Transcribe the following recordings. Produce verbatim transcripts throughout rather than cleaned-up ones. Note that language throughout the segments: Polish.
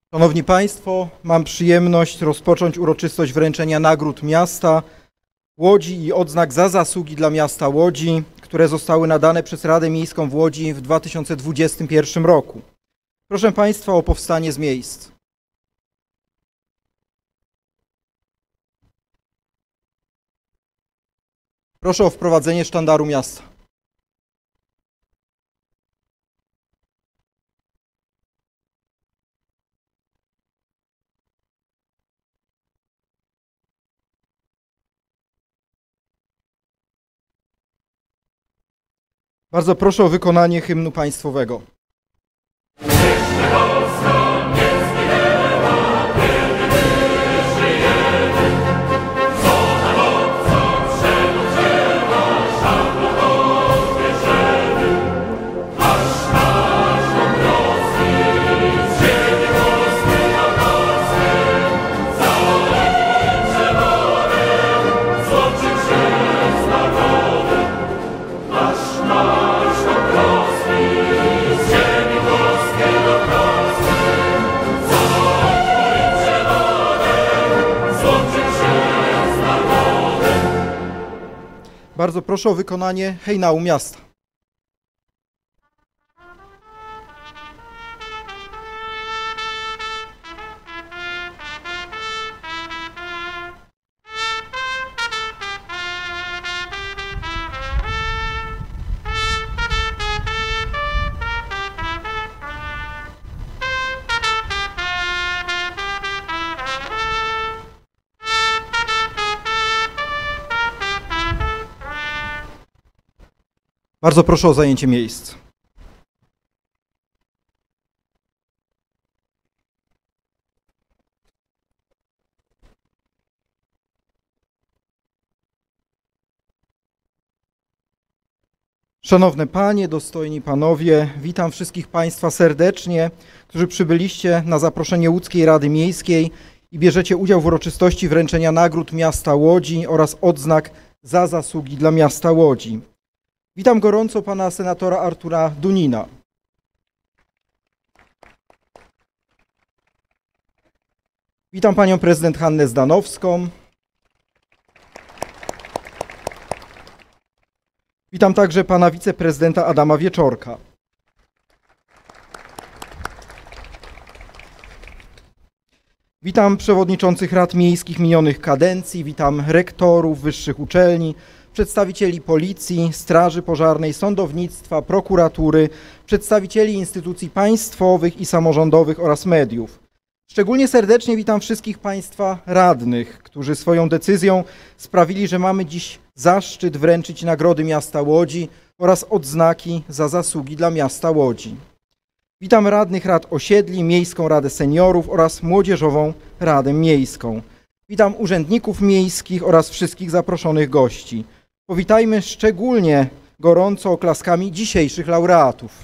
Szanowni Państwo, mam przyjemność rozpocząć uroczystość wręczenia nagród miasta Łodzi i odznak za zasługi dla miasta Łodzi, które zostały nadane przez Radę Miejską w Łodzi w dwa tysiące dwudziestym pierwszym roku. Proszę Państwa o powstanie z miejsc. Proszę o wprowadzenie sztandaru miasta. Bardzo proszę o wykonanie hymnu państwowego. Bardzo proszę o wykonanie hejnału miasta. Bardzo proszę o zajęcie miejsc. Szanowne Panie, dostojni Panowie, witam wszystkich Państwa serdecznie, którzy przybyliście na zaproszenie Łódzkiej Rady Miejskiej i bierzecie udział w uroczystości wręczenia nagród miasta Łodzi oraz odznak za zasługi dla miasta Łodzi. Witam gorąco pana senatora Artura Dunina. Witam panią prezydent Hannę Zdanowską. Witam także pana wiceprezydenta Adama Wieczorka. Witam przewodniczących rad miejskich minionych kadencji, witam rektorów wyższych uczelni, przedstawicieli policji, straży pożarnej, sądownictwa, prokuratury, przedstawicieli instytucji państwowych i samorządowych oraz mediów. Szczególnie serdecznie witam wszystkich Państwa radnych, którzy swoją decyzją sprawili, że mamy dziś zaszczyt wręczyć nagrody miasta Łodzi oraz odznaki za zasługi dla miasta Łodzi. Witam radnych rad osiedli, Miejską Radę Seniorów oraz Młodzieżową Radę Miejską. Witam urzędników miejskich oraz wszystkich zaproszonych gości. Powitajmy szczególnie gorąco oklaskami dzisiejszych laureatów.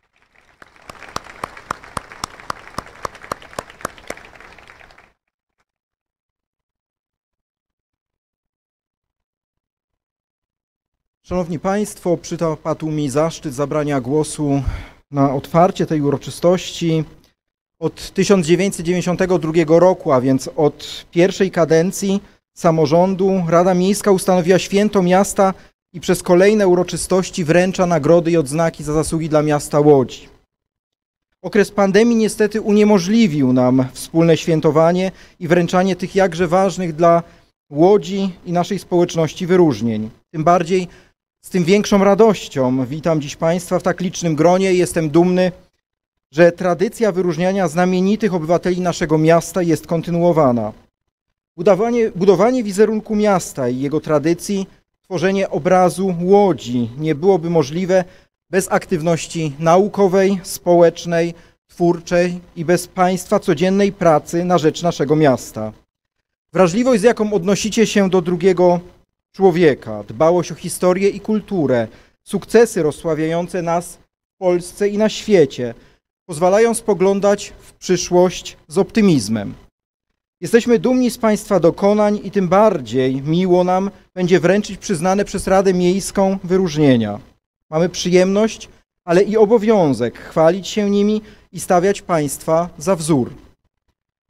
Szanowni Państwo, przypadł mi zaszczyt zabrania głosu na otwarcie tej uroczystości. Od tysiąc dziewięćset dziewięćdziesiątego drugiego roku, a więc od pierwszej kadencji samorządu, Rada Miejska ustanowiła święto miasta i przez kolejne uroczystości wręcza nagrody i odznaki za zasługi dla miasta Łodzi. Okres pandemii niestety uniemożliwił nam wspólne świętowanie i wręczanie tych jakże ważnych dla Łodzi i naszej społeczności wyróżnień. Tym bardziej z tym większą radością witam dziś Państwa w tak licznym gronie i jestem dumny, że tradycja wyróżniania znamienitych obywateli naszego miasta jest kontynuowana. Budowanie, budowanie wizerunku miasta i jego tradycji, tworzenie obrazu Łodzi nie byłoby możliwe bez aktywności naukowej, społecznej, twórczej i bez Państwa codziennej pracy na rzecz naszego miasta. Wrażliwość, z jaką odnosicie się do drugiego człowieka, dbałość o historię i kulturę, sukcesy rozsławiające nas w Polsce i na świecie pozwalają spoglądać w przyszłość z optymizmem. Jesteśmy dumni z Państwa dokonań i tym bardziej miło nam będzie wręczyć przyznane przez Radę Miejską wyróżnienia. Mamy przyjemność, ale i obowiązek chwalić się nimi i stawiać Państwa za wzór.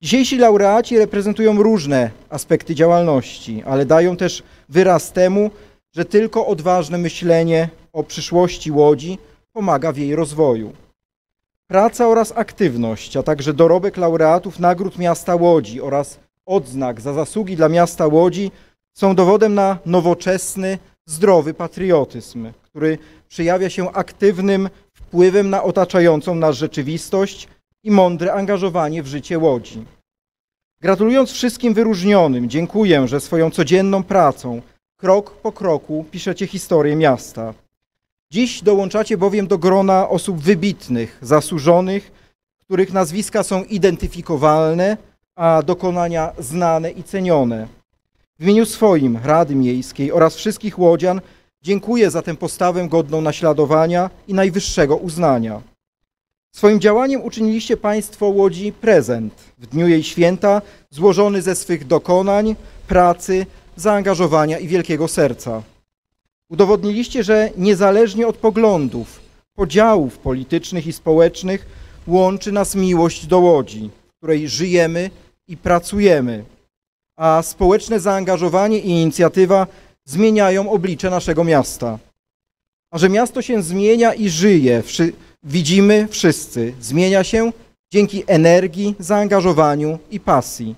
Dzisiejsi laureaci reprezentują różne aspekty działalności, ale dają też wyraz temu, że tylko odważne myślenie o przyszłości Łodzi pomaga w jej rozwoju. Praca oraz aktywność, a także dorobek laureatów nagród miasta Łodzi oraz odznak za zasługi dla miasta Łodzi są dowodem na nowoczesny, zdrowy patriotyzm, który przejawia się aktywnym wpływem na otaczającą nas rzeczywistość i mądre angażowanie w życie Łodzi. Gratulując wszystkim wyróżnionym, dziękuję, że swoją codzienną pracą, krok po kroku piszecie historię miasta. Dziś dołączacie bowiem do grona osób wybitnych, zasłużonych, których nazwiska są identyfikowalne, a dokonania znane i cenione. W imieniu swoim, Rady Miejskiej oraz wszystkich łodzian dziękuję za tę postawę godną naśladowania i najwyższego uznania. Swoim działaniem uczyniliście Państwo Łodzi prezent w dniu jej święta, złożony ze swych dokonań, pracy, zaangażowania i wielkiego serca. Udowodniliście, że niezależnie od poglądów, podziałów politycznych i społecznych łączy nas miłość do Łodzi, w której żyjemy i pracujemy, a społeczne zaangażowanie i inicjatywa zmieniają oblicze naszego miasta. A że miasto się zmienia i żyje, widzimy wszyscy, zmienia się dzięki energii, zaangażowaniu i pasji.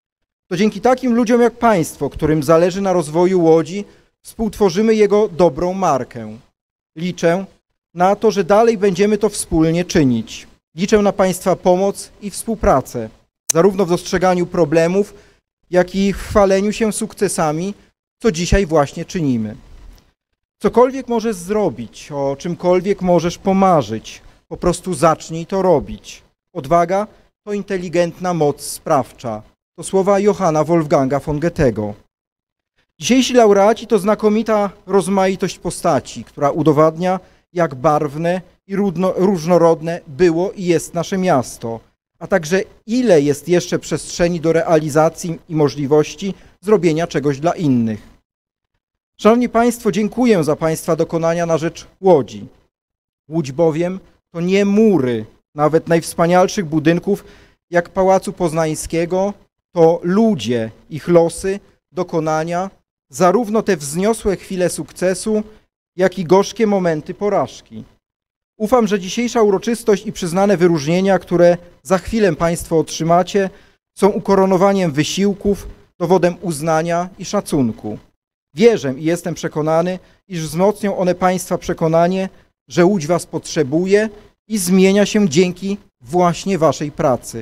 To dzięki takim ludziom jak Państwo, którym zależy na rozwoju Łodzi, współtworzymy jego dobrą markę. Liczę na to, że dalej będziemy to wspólnie czynić. Liczę na Państwa pomoc i współpracę, zarówno w dostrzeganiu problemów, jak i w chwaleniu się sukcesami, co dzisiaj właśnie czynimy. Cokolwiek możesz zrobić, o czymkolwiek możesz pomarzyć, po prostu zacznij to robić. Odwaga to inteligentna moc sprawcza. To słowa Johanna Wolfganga von Goethego. Dzisiejsi laureaci to znakomita rozmaitość postaci, która udowadnia, jak barwne i różnorodne było i jest nasze miasto, a także ile jest jeszcze przestrzeni do realizacji i możliwości zrobienia czegoś dla innych. Szanowni Państwo, dziękuję za Państwa dokonania na rzecz Łodzi. Łódź bowiem to nie mury, nawet najwspanialszych budynków jak Pałacu Poznańskiego, to ludzie, ich losy, dokonania, zarówno te wzniosłe chwile sukcesu, jak i gorzkie momenty porażki. Ufam, że dzisiejsza uroczystość i przyznane wyróżnienia, które za chwilę Państwo otrzymacie, są ukoronowaniem wysiłków, dowodem uznania i szacunku. Wierzę i jestem przekonany, iż wzmocnią one Państwa przekonanie, że Łódź Was potrzebuje i zmienia się dzięki właśnie Waszej pracy.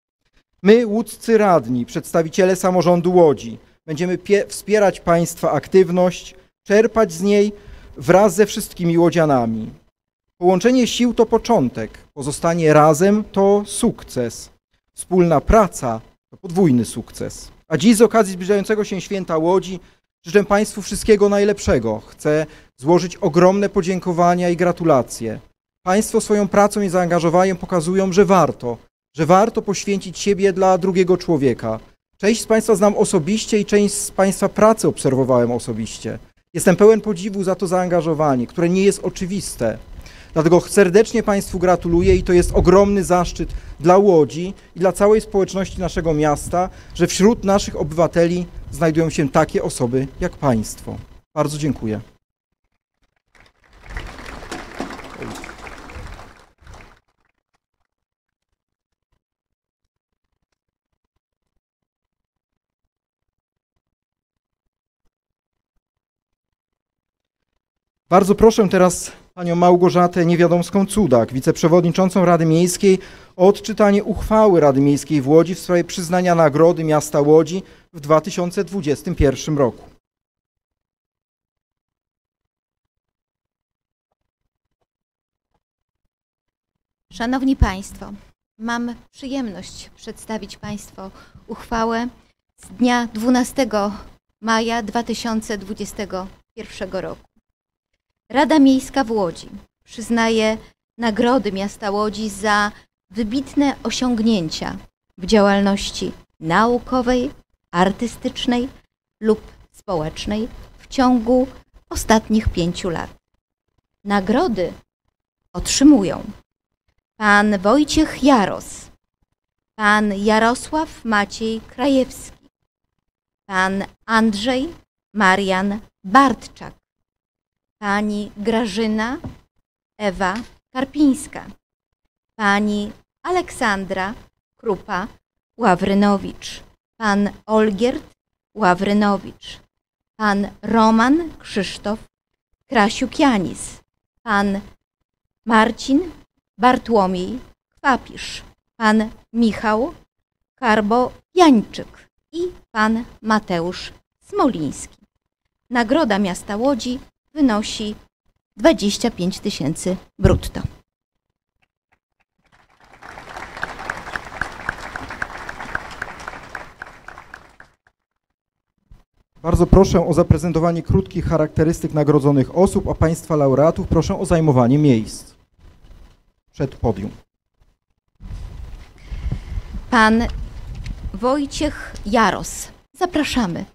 My, łódzcy radni, przedstawiciele samorządu Łodzi, będziemy wspierać Państwa aktywność, czerpać z niej wraz ze wszystkimi łodzianami. Połączenie sił to początek, pozostanie razem to sukces. Wspólna praca to podwójny sukces. A dziś z okazji zbliżającego się święta Łodzi życzę Państwu wszystkiego najlepszego. Chcę złożyć ogromne podziękowania i gratulacje. Państwo swoją pracą i zaangażowaniem pokazują, że warto, że warto poświęcić siebie dla drugiego człowieka. Część z Państwa znam osobiście i część z Państwa pracy obserwowałem osobiście. Jestem pełen podziwu za to zaangażowanie, które nie jest oczywiste. Dlatego serdecznie Państwu gratuluję i to jest ogromny zaszczyt dla Łodzi i dla całej społeczności naszego miasta, że wśród naszych obywateli znajdują się takie osoby jak Państwo. Bardzo dziękuję. Bardzo proszę teraz panią Małgorzatę Niewiadomską-Cudak, wiceprzewodniczącą Rady Miejskiej, o odczytanie uchwały Rady Miejskiej w Łodzi w sprawie przyznania Nagrody Miasta Łodzi w dwa tysiące dwudziestym pierwszym roku. Szanowni Państwo, mam przyjemność przedstawić Państwu uchwałę z dnia dwunastego maja dwa tysiące dwudziestego pierwszego roku. Rada Miejska w Łodzi przyznaje nagrody miasta Łodzi za wybitne osiągnięcia w działalności naukowej, artystycznej lub społecznej w ciągu ostatnich pięciu lat. Nagrody otrzymują pan Wojciech Jaros, pan Jarosław Maciej Krajewski, pan Andrzej Marian Bartczak, pani Grażyna Ewa Karpińska, pani Aleksandra Krupa-Ławrynowicz, pan Olgierd Ławrynowicz, pan Roman Krzysztof Krasiukianis, pan Marcin Bartłomiej Kwapisz, pan Michał Karbo-Jańczyk i pan Mateusz Smoliński. Nagroda miasta Łodzi wynosi dwadzieścia pięć tysięcy brutto. Bardzo proszę o zaprezentowanie krótkich charakterystyk nagrodzonych osób, a Państwa laureatów proszę o zajmowanie miejsc przed podium. Pan Wojciech Jaros. Zapraszamy.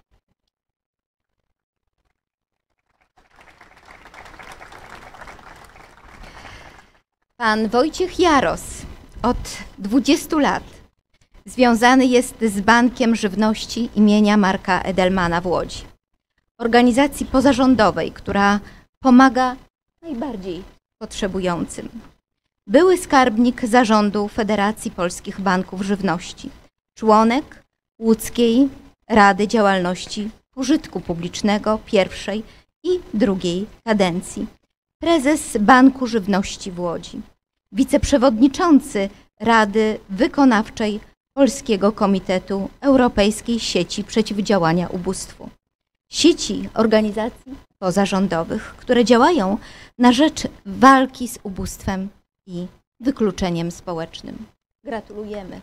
Pan Wojciech Jaros od dwudziestu lat związany jest z Bankiem Żywności imienia Marka Edelmana w Łodzi, organizacji pozarządowej, która pomaga najbardziej potrzebującym. Były skarbnik zarządu Federacji Polskich Banków Żywności, członek Łódzkiej Rady Działalności Pożytku Publicznego pierwszej i drugiej kadencji, prezes Banku Żywności w Łodzi, wiceprzewodniczący Rady Wykonawczej Polskiego Komitetu Europejskiej Sieci Przeciwdziałania Ubóstwu, sieci organizacji pozarządowych, które działają na rzecz walki z ubóstwem i wykluczeniem społecznym. Gratulujemy.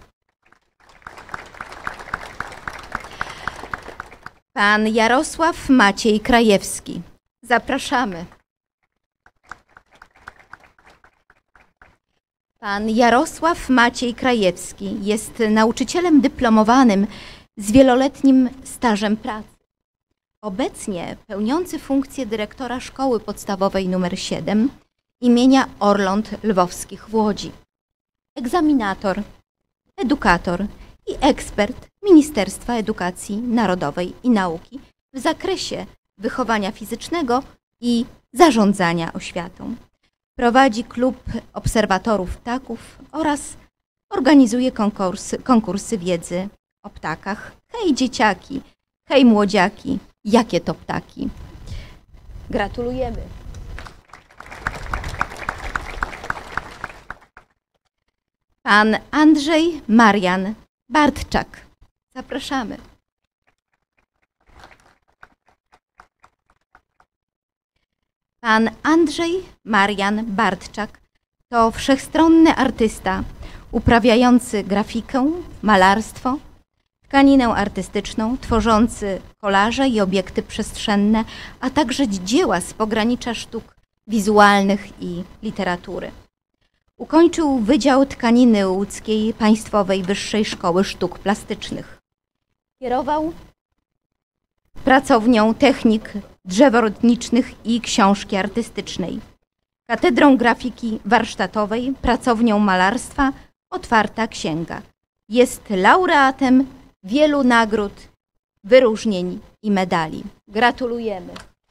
Pan Jarosław Maciej Krajewski. Zapraszamy. Pan Jarosław Maciej Krajewski jest nauczycielem dyplomowanym z wieloletnim stażem pracy. Obecnie pełniący funkcję dyrektora Szkoły Podstawowej nr siedem imienia Orląt Lwowskich w Łodzi. Egzaminator, edukator i ekspert Ministerstwa Edukacji Narodowej i Nauki w zakresie wychowania fizycznego i zarządzania oświatą. Prowadzi klub obserwatorów ptaków oraz organizuje konkursy, konkursy wiedzy o ptakach. Hej dzieciaki, hej młodziaki, jakie to ptaki. Gratulujemy. Pan Andrzej Marian Bartczak. Zapraszamy. Pan Andrzej Marian Bartczak to wszechstronny artysta uprawiający grafikę, malarstwo, tkaninę artystyczną, tworzący kolaże i obiekty przestrzenne, a także dzieła z pogranicza sztuk wizualnych i literatury. Ukończył Wydział Tkaniny Łódzkiej Państwowej Wyższej Szkoły Sztuk Plastycznych. Kierował pracownią technik drzeworodniczych i książki artystycznej, katedrą grafiki warsztatowej, pracownią malarstwa Otwarta Księga. Jest laureatem wielu nagród, wyróżnień i medali. Gratulujemy.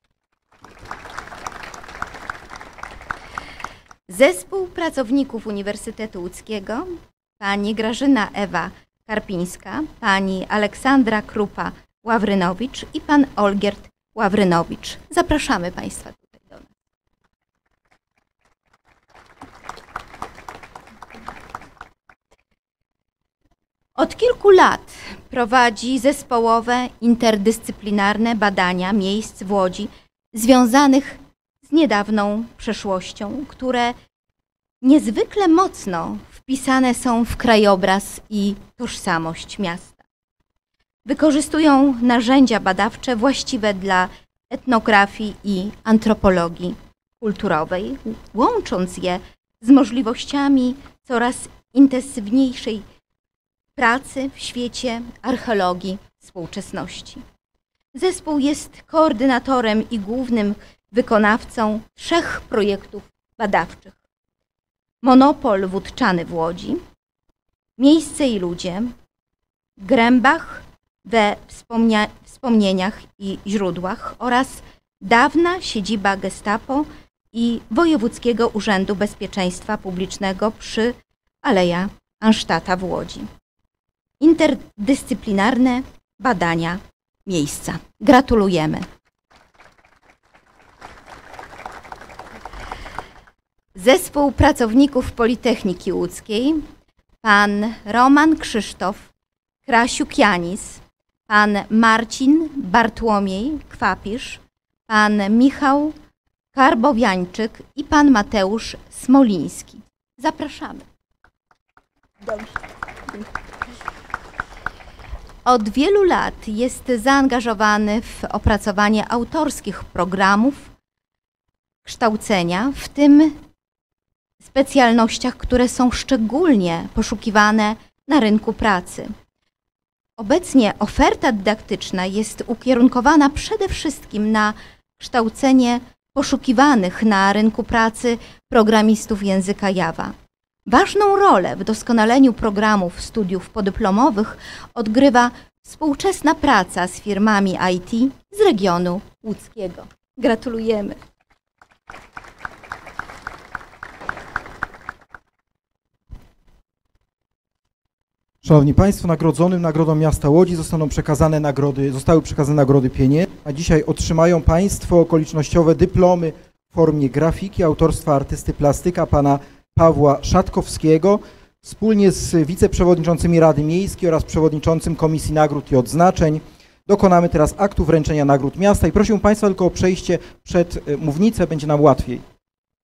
Zespół pracowników Uniwersytetu Łódzkiego, pani Grażyna Ewa Karpińska, pani Aleksandra Krupa-Ławrynowicz i pan Olgierd Ławrynowicz. Zapraszamy Państwa tutaj do nas. Od kilku lat prowadzi zespołowe, interdyscyplinarne badania miejsc w Łodzi związanych z niedawną przeszłością, które niezwykle mocno wpisane są w krajobraz i tożsamość miasta. Wykorzystują narzędzia badawcze właściwe dla etnografii i antropologii kulturowej, łącząc je z możliwościami coraz intensywniejszej pracy w świecie archeologii współczesności. Zespół jest koordynatorem i głównym wykonawcą trzech projektów badawczych. Monopol wódczany w Łodzi, Miejsce i ludzie, Grębach we wspomnia wspomnieniach i źródłach oraz dawna siedziba Gestapo i Wojewódzkiego Urzędu Bezpieczeństwa Publicznego przy Aleja Anstata w Łodzi. Interdyscyplinarne badania miejsca. Gratulujemy. Zespół pracowników Politechniki Łódzkiej, pan Roman Krzysztof Krasiukianis, pan Marcin Bartłomiej Kwapisz, pan Michał Karbowiańczyk i pan Mateusz Smoliński. Zapraszamy. Dobrze. Od wielu lat jest zaangażowany w opracowanie autorskich programów kształcenia, w tym specjalnościach, które są szczególnie poszukiwane na rynku pracy. Obecnie oferta dydaktyczna jest ukierunkowana przede wszystkim na kształcenie poszukiwanych na rynku pracy programistów języka Java. Ważną rolę w doskonaleniu programów studiów podyplomowych odgrywa współczesna praca z firmami I T z regionu łódzkiego. Gratulujemy. Szanowni Państwo, nagrodzonym Nagrodą Miasta Łodzi zostaną przekazane nagrody, zostały przekazane nagrody pieniężne, a dzisiaj otrzymają Państwo okolicznościowe dyplomy w formie grafiki autorstwa artysty plastyka pana Pawła Szatkowskiego wspólnie z wiceprzewodniczącymi Rady Miejskiej oraz przewodniczącym Komisji Nagród i Odznaczeń. Dokonamy teraz aktu wręczenia nagród miasta i prosiłbym Państwa tylko o przejście przed mównicę, będzie nam łatwiej.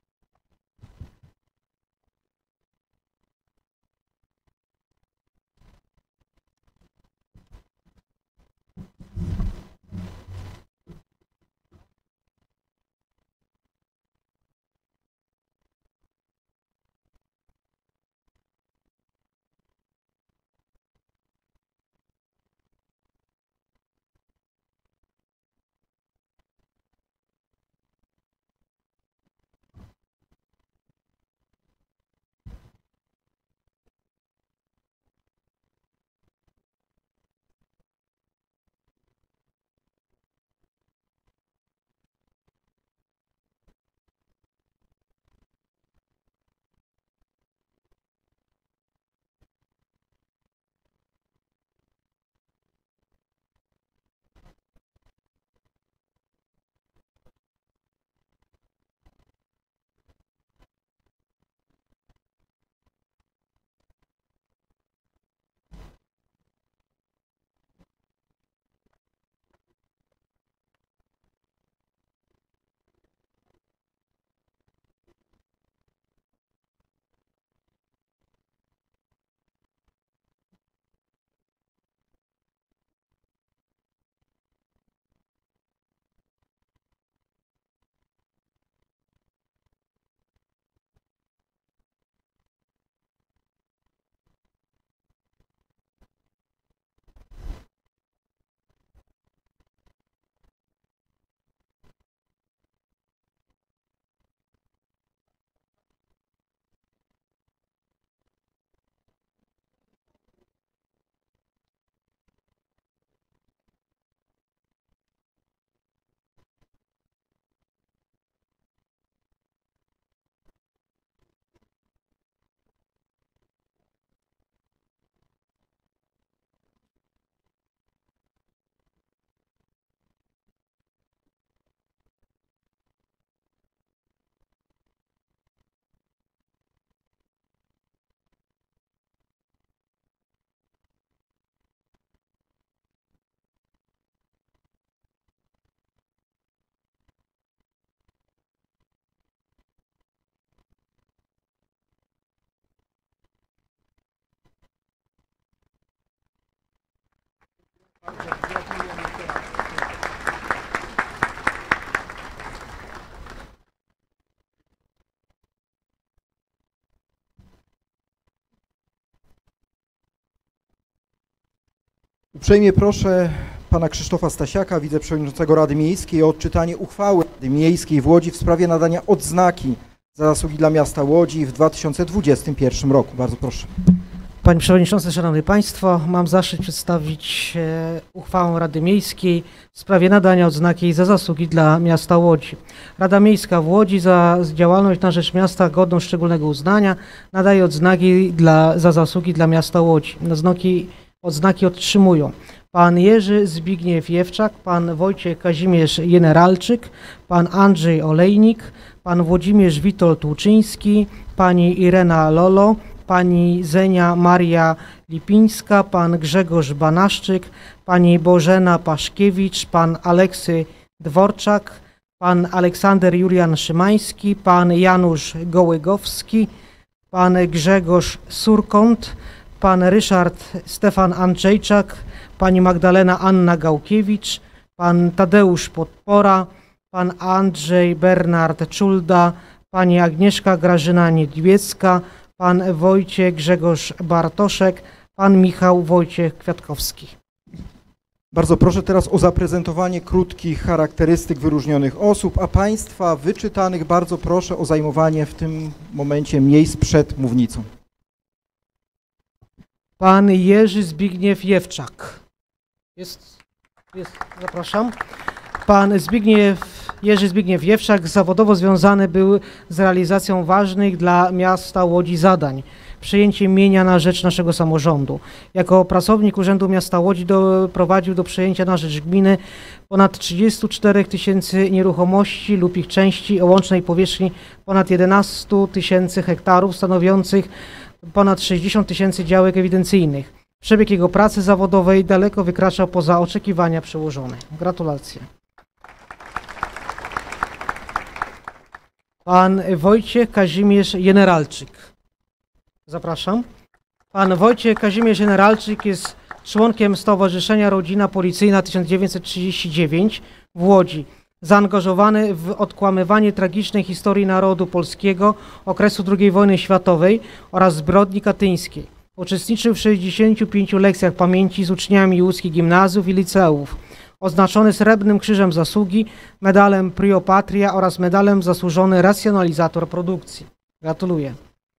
Uprzejmie proszę pana Krzysztofa Stasiaka, wiceprzewodniczącego Rady Miejskiej, o odczytanie uchwały Rady Miejskiej w Łodzi w sprawie nadania odznaki za zasługi dla miasta Łodzi w dwa tysiące dwudziestym pierwszym roku. Bardzo proszę. Panie Przewodniczący, Szanowni Państwo, mam zaszczyt przedstawić e, uchwałę Rady Miejskiej w sprawie nadania odznaki za zasługi dla miasta Łodzi. Rada Miejska w Łodzi za działalność na rzecz miasta godną szczególnego uznania nadaje odznaki dla, za zasługi dla miasta Łodzi. Odznaki, odznaki otrzymują pan Jerzy Zbigniew Jewczak, pan Wojciech Kazimierz Jeneralczyk, pan Andrzej Olejnik, pan Włodzimierz Witold Łuczyński, pani Irena Lolo, pani Zenia Maria Lipińska, pan Grzegorz Banaszczyk, pani Bożena Paszkiewicz, pan Aleksy Dworczak, pan Aleksander Julian Szymański, pan Janusz Gołygowski, pan Grzegorz Surkąt, pan Ryszard Stefan Andrzejczak, pani Magdalena Anna Gałkiewicz, pan Tadeusz Podpora, pan Andrzej Bernard Czulda, pani Agnieszka Grażyna Niedźwiecka, pan Wojciech Grzegorz Bartoszek, pan Michał Wojciech Kwiatkowski. Bardzo proszę teraz o zaprezentowanie krótkich charakterystyk wyróżnionych osób, a Państwa wyczytanych bardzo proszę o zajmowanie w tym momencie miejsc przed mównicą. Pan Jerzy Zbigniew Jewczak. Jest, jest, zapraszam. Pan Zbigniew, Jerzy Zbigniew Jewczak zawodowo związany był z realizacją ważnych dla miasta Łodzi zadań, przejęciem mienia na rzecz naszego samorządu. Jako pracownik Urzędu Miasta Łodzi doprowadził do przejęcia na rzecz gminy ponad trzydziestu czterech tysięcy nieruchomości lub ich części o łącznej powierzchni ponad jedenastu tysięcy hektarów, stanowiących ponad sześćdziesiąt tysięcy działek ewidencyjnych. Przebieg jego pracy zawodowej daleko wykraczał poza oczekiwania przełożonych. Gratulacje. Pan Wojciech Kazimierz Jeneralczyk. Zapraszam. Pan Wojciech Kazimierz Jeneralczyk jest członkiem Stowarzyszenia Rodzina Policyjna tysiąc dziewięćset trzydzieści dziewięć w Łodzi. Zaangażowany w odkłamywanie tragicznej historii narodu polskiego okresu drugiej wojny światowej oraz zbrodni katyńskiej. Uczestniczył w sześćdziesięciu pięciu lekcjach pamięci z uczniami łódzkich gimnazjów i liceów. Oznaczony Srebrnym Krzyżem Zasługi, medalem Prio Patria oraz medalem Zasłużony Racjonalizator Produkcji. Gratuluję.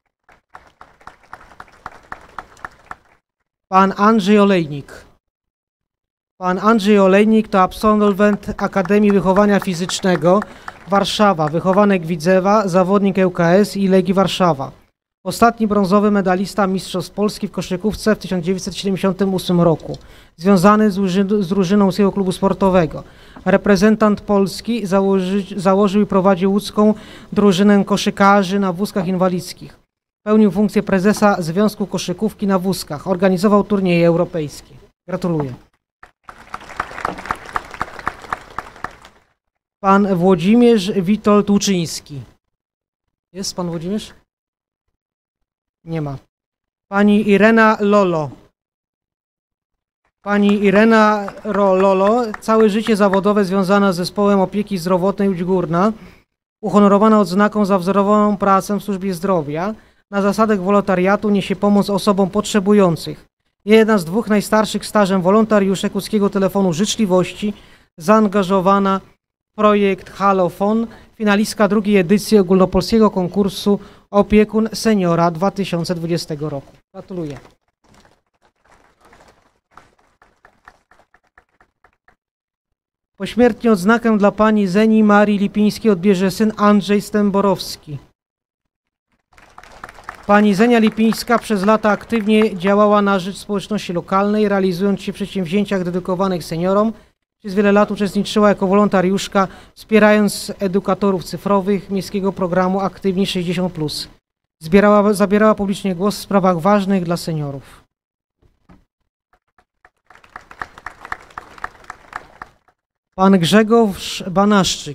Pan Andrzej Olejnik. Pan Andrzej Olejnik to absolwent Akademii Wychowania Fizycznego Warszawa, wychowanek Widzewa, zawodnik L K S i Legii Warszawa. Ostatni brązowy medalista Mistrzostw Polski w koszykówce w tysiąc dziewięćset siedemdziesiątym ósmym roku. Związany z, z drużyną Łódzkiego Klubu Sportowego. Reprezentant Polski założy, założył i prowadził łódzką drużynę koszykarzy na wózkach inwalidzkich. Pełnił funkcję prezesa Związku Koszykówki na wózkach. Organizował turnieje europejskie. Gratuluję. Pan Włodzimierz Witold Łuczyński. Jest pan Włodzimierz? Nie ma. Pani Irena Lolo. Pani Irena Lolo, całe życie zawodowe związana z Zespołem Opieki Zdrowotnej Łódź Górna, uhonorowana odznaką za wzorową pracę w służbie zdrowia, na zasadach wolontariatu niesie pomoc osobom potrzebujących. Jedna z dwóch najstarszych stażem wolontariuszek Łódzkiego Telefonu Życzliwości, zaangażowana w projekt Halofon, finalistka drugiej edycji ogólnopolskiego konkursu Opiekun Seniora dwa tysiące dwudziestego roku. Gratuluję. Pośmiertnie odznakę dla pani Zeni Marii Lipińskiej odbierze syn Andrzej Stęborowski. Pani Zenia Lipińska przez lata aktywnie działała na rzecz społeczności lokalnej, realizując się w przedsięwzięciach dedykowanych seniorom. Przez wiele lat uczestniczyła jako wolontariuszka, wspierając edukatorów cyfrowych miejskiego programu Aktywni sześćdziesiąt plus. Zbierała, zabierała publicznie głos w sprawach ważnych dla seniorów. Pan Grzegorz Banaszczyk.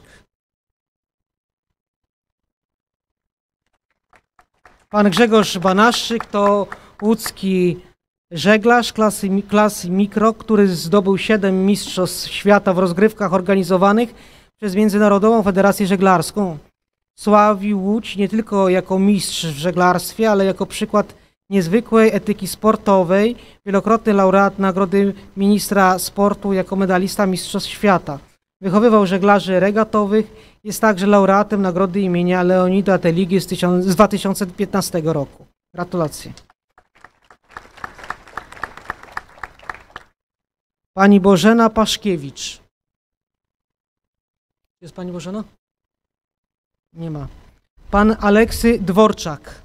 Pan Grzegorz Banaszczyk to łódzki żeglarz klasy, klasy mikro, który zdobył siedem mistrzostw świata w rozgrywkach organizowanych przez Międzynarodową Federację Żeglarską. Sławił Łódź nie tylko jako mistrz w żeglarstwie, ale jako przykład niezwykłej etyki sportowej, wielokrotny laureat Nagrody Ministra Sportu jako medalista Mistrzostw Świata. Wychowywał żeglarzy regatowych, jest także laureatem Nagrody imienia Leonida Teligi z dwa tysiące piętnastego roku. Gratulacje. Pani Bożena Paszkiewicz. Jest pani Bożena? Nie ma. Pan Aleksy Dworczak.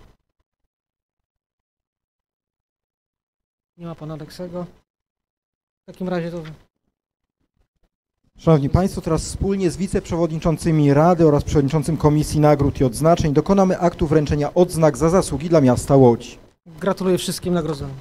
Nie ma pana Aleksego. W takim razie to... Szanowni Państwo, teraz wspólnie z wiceprzewodniczącymi Rady oraz przewodniczącym Komisji Nagród i Odznaczeń dokonamy aktu wręczenia odznak za zasługi dla miasta Łodzi. Gratuluję wszystkim nagrodzonym.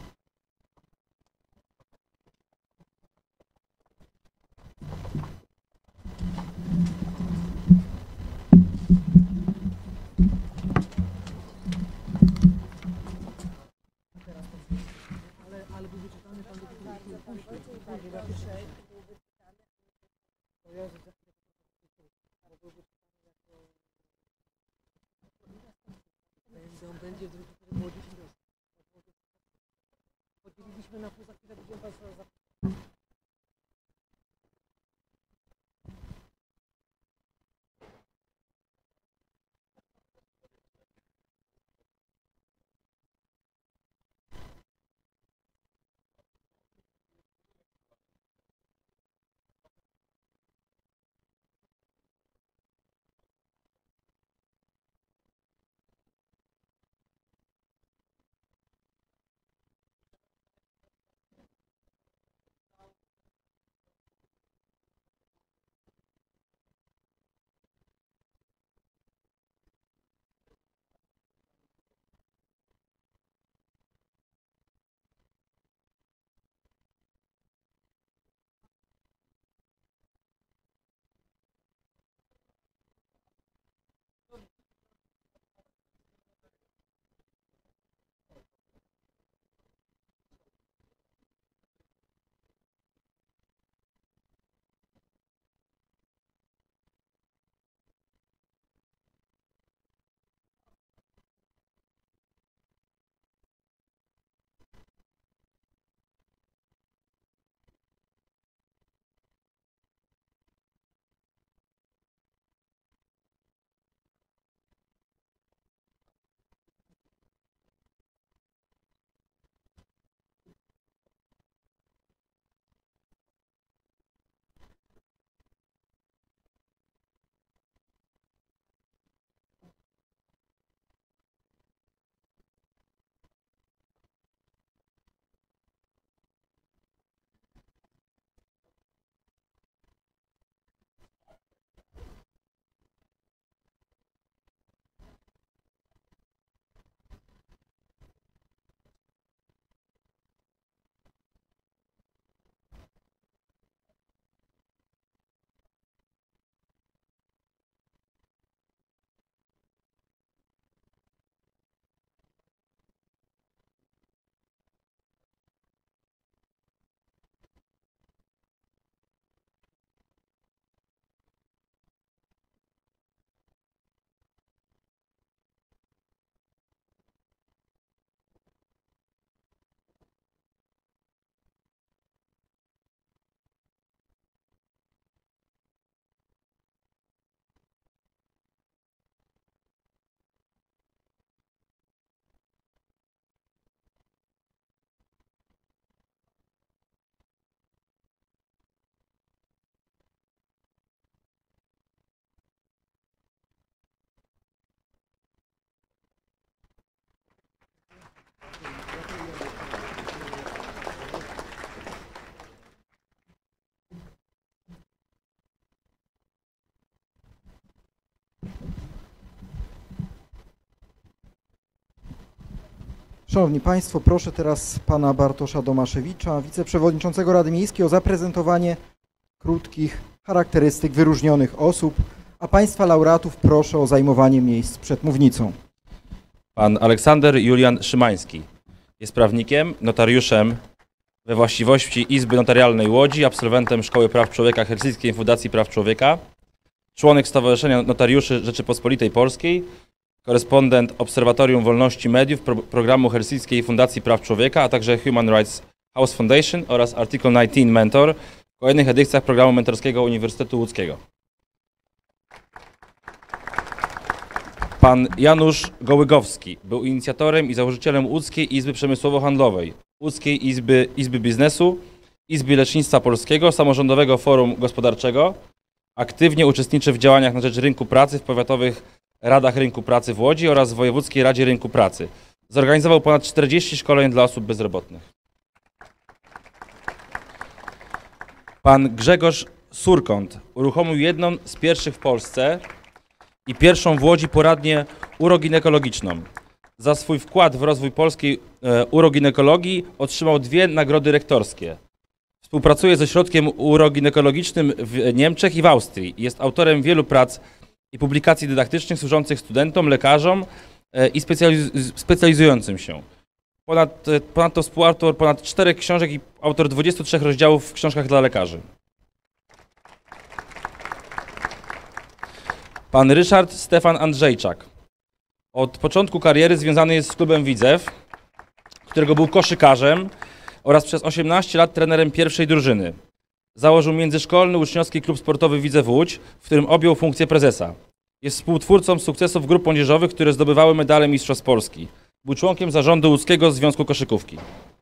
Szanowni Państwo, proszę teraz pana Bartosza Domaszewicza, wiceprzewodniczącego Rady Miejskiej, o zaprezentowanie krótkich charakterystyk wyróżnionych osób, a państwa laureatów proszę o zajmowanie miejsc przed mównicą. Pan Aleksander Julian Szymański jest prawnikiem, notariuszem we właściwości Izby Notarialnej Łodzi, absolwentem Szkoły Praw Człowieka Helsińskiej Fundacji Praw Człowieka, członek Stowarzyszenia Notariuszy Rzeczypospolitej Polskiej, korespondent Obserwatorium Wolności Mediów, pro programu Helsińskiej Fundacji Praw Człowieka, a także Human Rights House Foundation oraz Article dziewiętnaście Mentor w kolejnych edycjach programu mentorskiego Uniwersytetu Łódzkiego. Pan Janusz Gołygowski był inicjatorem i założycielem Łódzkiej Izby Przemysłowo-Handlowej, Łódzkiej Izby, Izby Biznesu Izby Lecznictwa Polskiego, Samorządowego Forum Gospodarczego. Aktywnie uczestniczy w działaniach na rzecz rynku pracy w powiatowych radach rynku pracy w Łodzi oraz w Wojewódzkiej Radzie Rynku Pracy. Zorganizował ponad czterdzieści szkoleń dla osób bezrobotnych. Pan Grzegorz Surkąt uruchomił jedną z pierwszych w Polsce i pierwszą w Łodzi poradnię uroginekologiczną. Za swój wkład w rozwój polskiej e, uroginekologii otrzymał dwie nagrody rektorskie. Współpracuje ze Ośrodkiem Uroginekologicznym w Niemczech i w Austrii. Jest autorem wielu prac i publikacji dydaktycznych służących studentom, lekarzom e, i specjaliz specjalizującym się. Ponad, e, ponadto współautor ponad czterech książek i autor dwudziestu trzech rozdziałów w książkach dla lekarzy. Pan Ryszard Stefan Andrzejczak. Od początku kariery związany jest z klubem Widzew, którego był koszykarzem oraz przez osiemnaście lat trenerem pierwszej drużyny. Założył międzyszkolny uczniowski klub sportowy Widzew Łódź, w którym objął funkcję prezesa. Jest współtwórcą sukcesów grup młodzieżowych, które zdobywały medale Mistrzostw Polski. Był członkiem zarządu Łódzkiego Związku Koszykówki.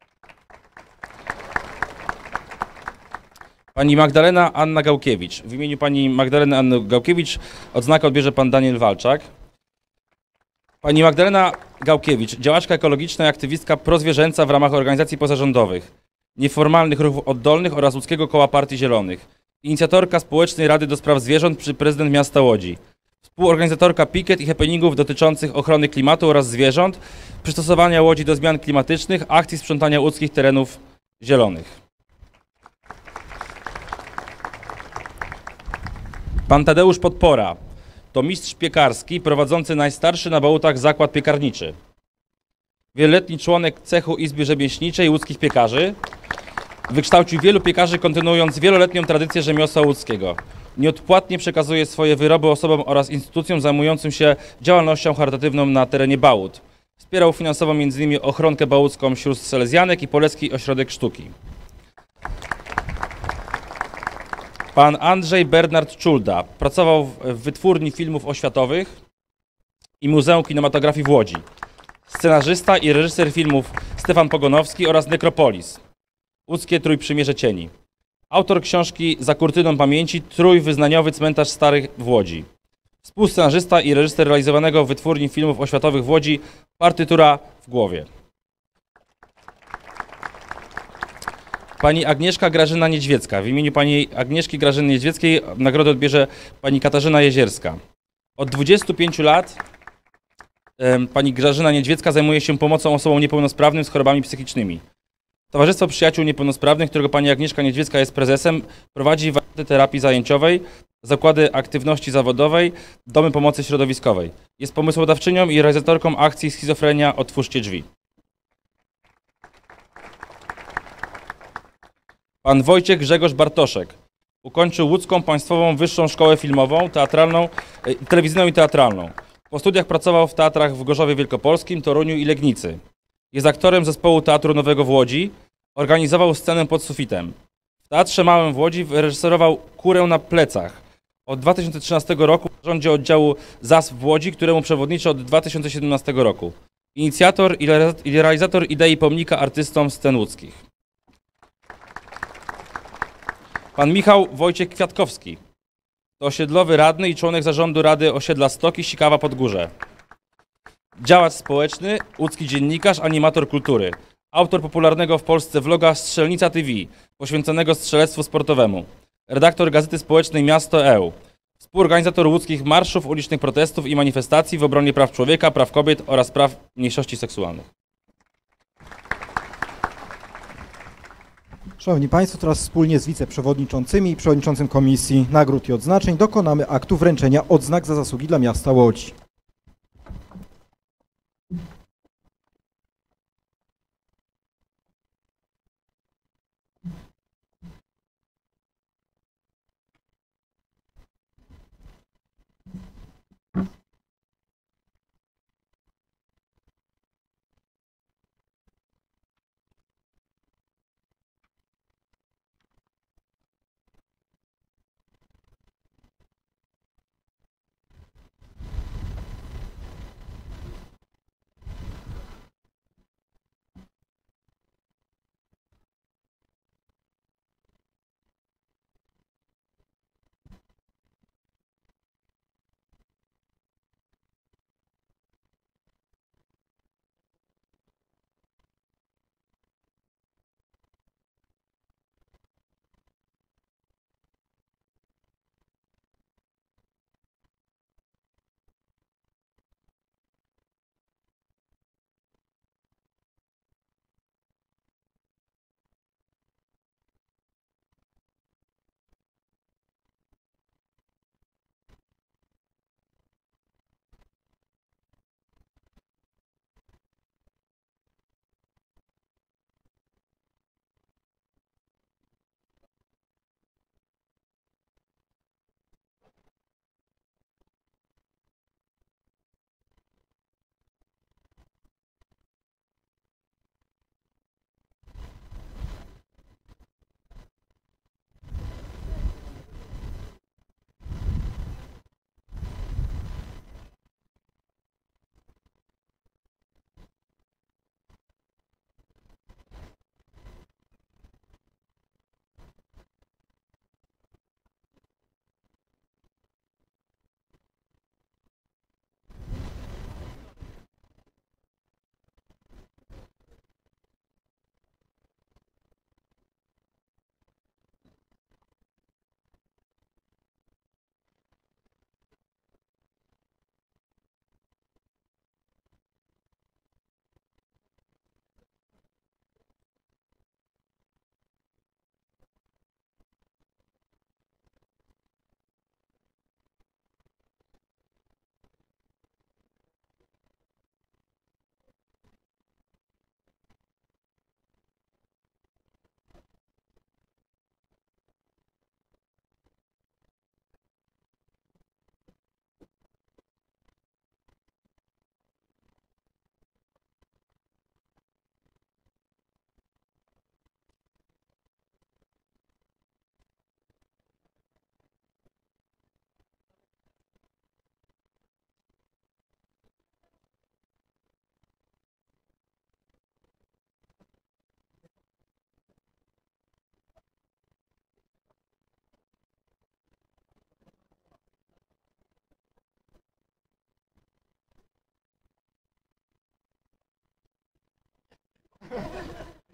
Pani Magdalena Anna Gałkiewicz. W imieniu pani Magdaleny Anny Gałkiewicz odznakę odbierze pan Daniel Walczak. Pani Magdalena Gałkiewicz, działaczka ekologiczna i aktywistka prozwierzęca w ramach organizacji pozarządowych, nieformalnych ruchów oddolnych oraz Łódzkiego Koła Partii Zielonych. Inicjatorka Społecznej Rady do Spraw Zwierząt przy prezydent miasta Łodzi. Współorganizatorka pikiet i happeningów dotyczących ochrony klimatu oraz zwierząt, przystosowania Łodzi do zmian klimatycznych, akcji sprzątania łódzkich terenów zielonych. Pan Tadeusz Podpora. To mistrz piekarski prowadzący najstarszy na Bałutach zakład piekarniczy. Wieloletni członek cechu Izby Rzemieślniczej łódzkich piekarzy. Wykształcił wielu piekarzy, kontynuując wieloletnią tradycję rzemiosła łódzkiego. Nieodpłatnie przekazuje swoje wyroby osobom oraz instytucjom zajmującym się działalnością charytatywną na terenie Bałut. Wspierał finansowo między innymi ochronkę bałucką sióstr Selezjanek i Polecki Ośrodek Sztuki. Pan Andrzej Bernard Czulda pracował w Wytwórni Filmów Oświatowych i Muzeum Kinematografii w Łodzi. Scenarzysta i reżyser filmów Stefan Pogonowski oraz Nekropolis. Łódzkie Trójprzymierze Cieni. Autor książki Za kurtyną pamięci Trójwyznaniowy cmentarz starych w Łodzi. Współscenarzysta i reżyser realizowanego w Wytwórni Filmów Oświatowych w Łodzi Partytura w głowie. Pani Agnieszka Grażyna Niedźwiecka. W imieniu pani Agnieszki Grażyny Niedźwieckiej nagrodę odbierze pani Katarzyna Jezierska. Od dwudziestu pięciu lat pani Grażyna Niedźwiecka zajmuje się pomocą osobom niepełnosprawnym z chorobami psychicznymi. Towarzystwo Przyjaciół Niepełnosprawnych, którego pani Agnieszka Niedźwiecka jest prezesem, prowadzi warsztaty terapii zajęciowej, zakłady aktywności zawodowej, domy pomocy środowiskowej. Jest pomysłodawczynią i realizatorką akcji Schizofrenia Otwórzcie drzwi. Pan Wojciech Grzegorz Bartoszek. Ukończył Łódzką Państwową Wyższą Szkołę Filmową, teatralną, telewizyjną i teatralną. Po studiach pracował w teatrach w Gorzowie Wielkopolskim, Toruniu i Legnicy. Jest aktorem zespołu Teatru Nowego w Łodzi. Organizował scenę Pod sufitem. W Teatrze Małym w Łodzi wyreżyserował Kurę na plecach. Od dwa tysiące trzynastego roku w zarządzie oddziału Z A S w Łodzi, któremu przewodniczy od dwa tysiące siedemnastego roku. Inicjator i realizator idei pomnika artystom scen łódzkich. Pan Michał Wojciech Kwiatkowski. To osiedlowy radny i członek zarządu Rady Osiedla Stoki Sikawa Podgórze. Działacz społeczny, łódzki dziennikarz, animator kultury. Autor popularnego w Polsce vloga Strzelnica T V, poświęconego strzelectwu sportowemu. Redaktor Gazety Społecznej Miasto E U. Współorganizator łódzkich marszów, ulicznych protestów i manifestacji w obronie praw człowieka, praw kobiet oraz praw mniejszości seksualnych. Szanowni Państwo, teraz wspólnie z wiceprzewodniczącymi i przewodniczącym Komisji Nagród i Odznaczeń dokonamy aktu wręczenia odznak za zasługi dla miasta Łodzi.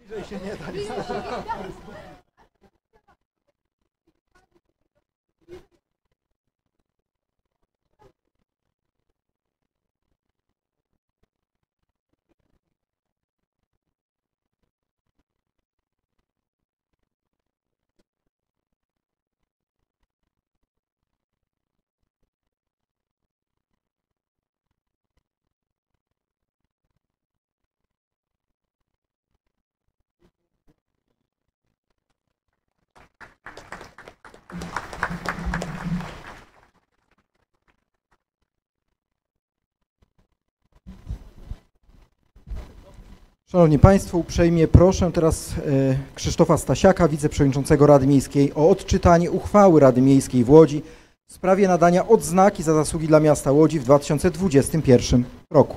Szanowni Państwo, uprzejmie proszę teraz e, Krzysztofa Stasiaka, wiceprzewodniczącego Rady Miejskiej, o odczytanie uchwały Rady Miejskiej w Łodzi w sprawie nadania odznaki za zasługi dla miasta Łodzi w dwa tysiące dwudziestym pierwszym roku.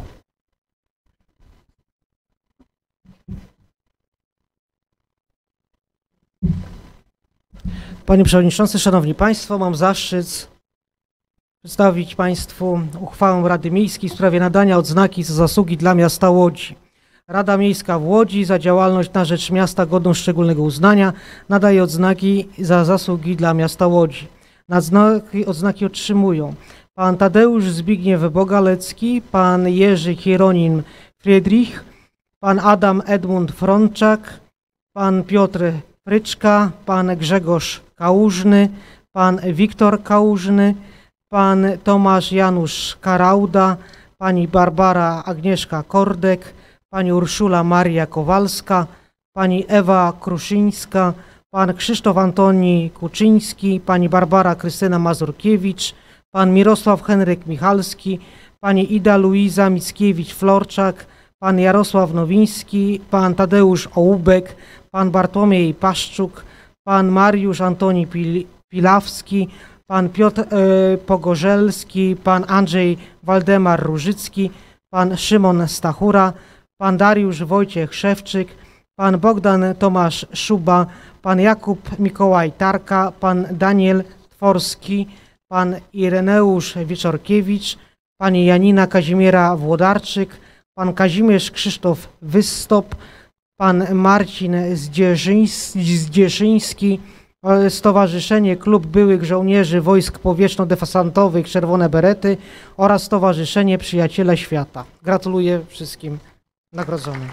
Panie Przewodniczący, Szanowni Państwo, mam zaszczyt przedstawić Państwu uchwałę Rady Miejskiej w sprawie nadania odznaki za zasługi dla miasta Łodzi. Rada Miejska w Łodzi za działalność na rzecz miasta godną szczególnego uznania nadaje odznaki za zasługi dla miasta Łodzi. Odznaki, odznaki otrzymują pan Tadeusz Zbigniew Bogalecki, pan Jerzy Hieronim Friedrich, pan Adam Edmund Frączak, pan Piotr Fryczka, pan Grzegorz Kałużny, pan Wiktor Kałużny, pan Tomasz Janusz Karauda, pani Barbara Agnieszka Kordek, pani Urszula Maria Kowalska, pani Ewa Kruszyńska, pan Krzysztof Antoni Kuczyński, pani Barbara Krystyna Mazurkiewicz, pan Mirosław Henryk Michalski, pani Ida Luiza Mickiewicz-Florczak, pan Jarosław Nowiński, pan Tadeusz Ołubek, pan Bartłomiej Paszczuk, pan Mariusz Antoni Pil Pilawski, pan Piotr e, Pogorzelski, pan Andrzej Waldemar Różycki, pan Szymon Stachura, pan Dariusz Wojciech Szewczyk, pan Bogdan Tomasz Szuba, pan Jakub Mikołaj Tarka, pan Daniel Tworski, pan Ireneusz Wieczorkiewicz, pani Janina Kazimiera Włodarczyk, pan Kazimierz Krzysztof Wystop, pan Marcin Zdzierzyński, Stowarzyszenie Klub Byłych Żołnierzy Wojsk Powietrzno-Desantowych Czerwone Berety oraz Stowarzyszenie Przyjaciele Świata. Gratuluję wszystkim nagrodzonym.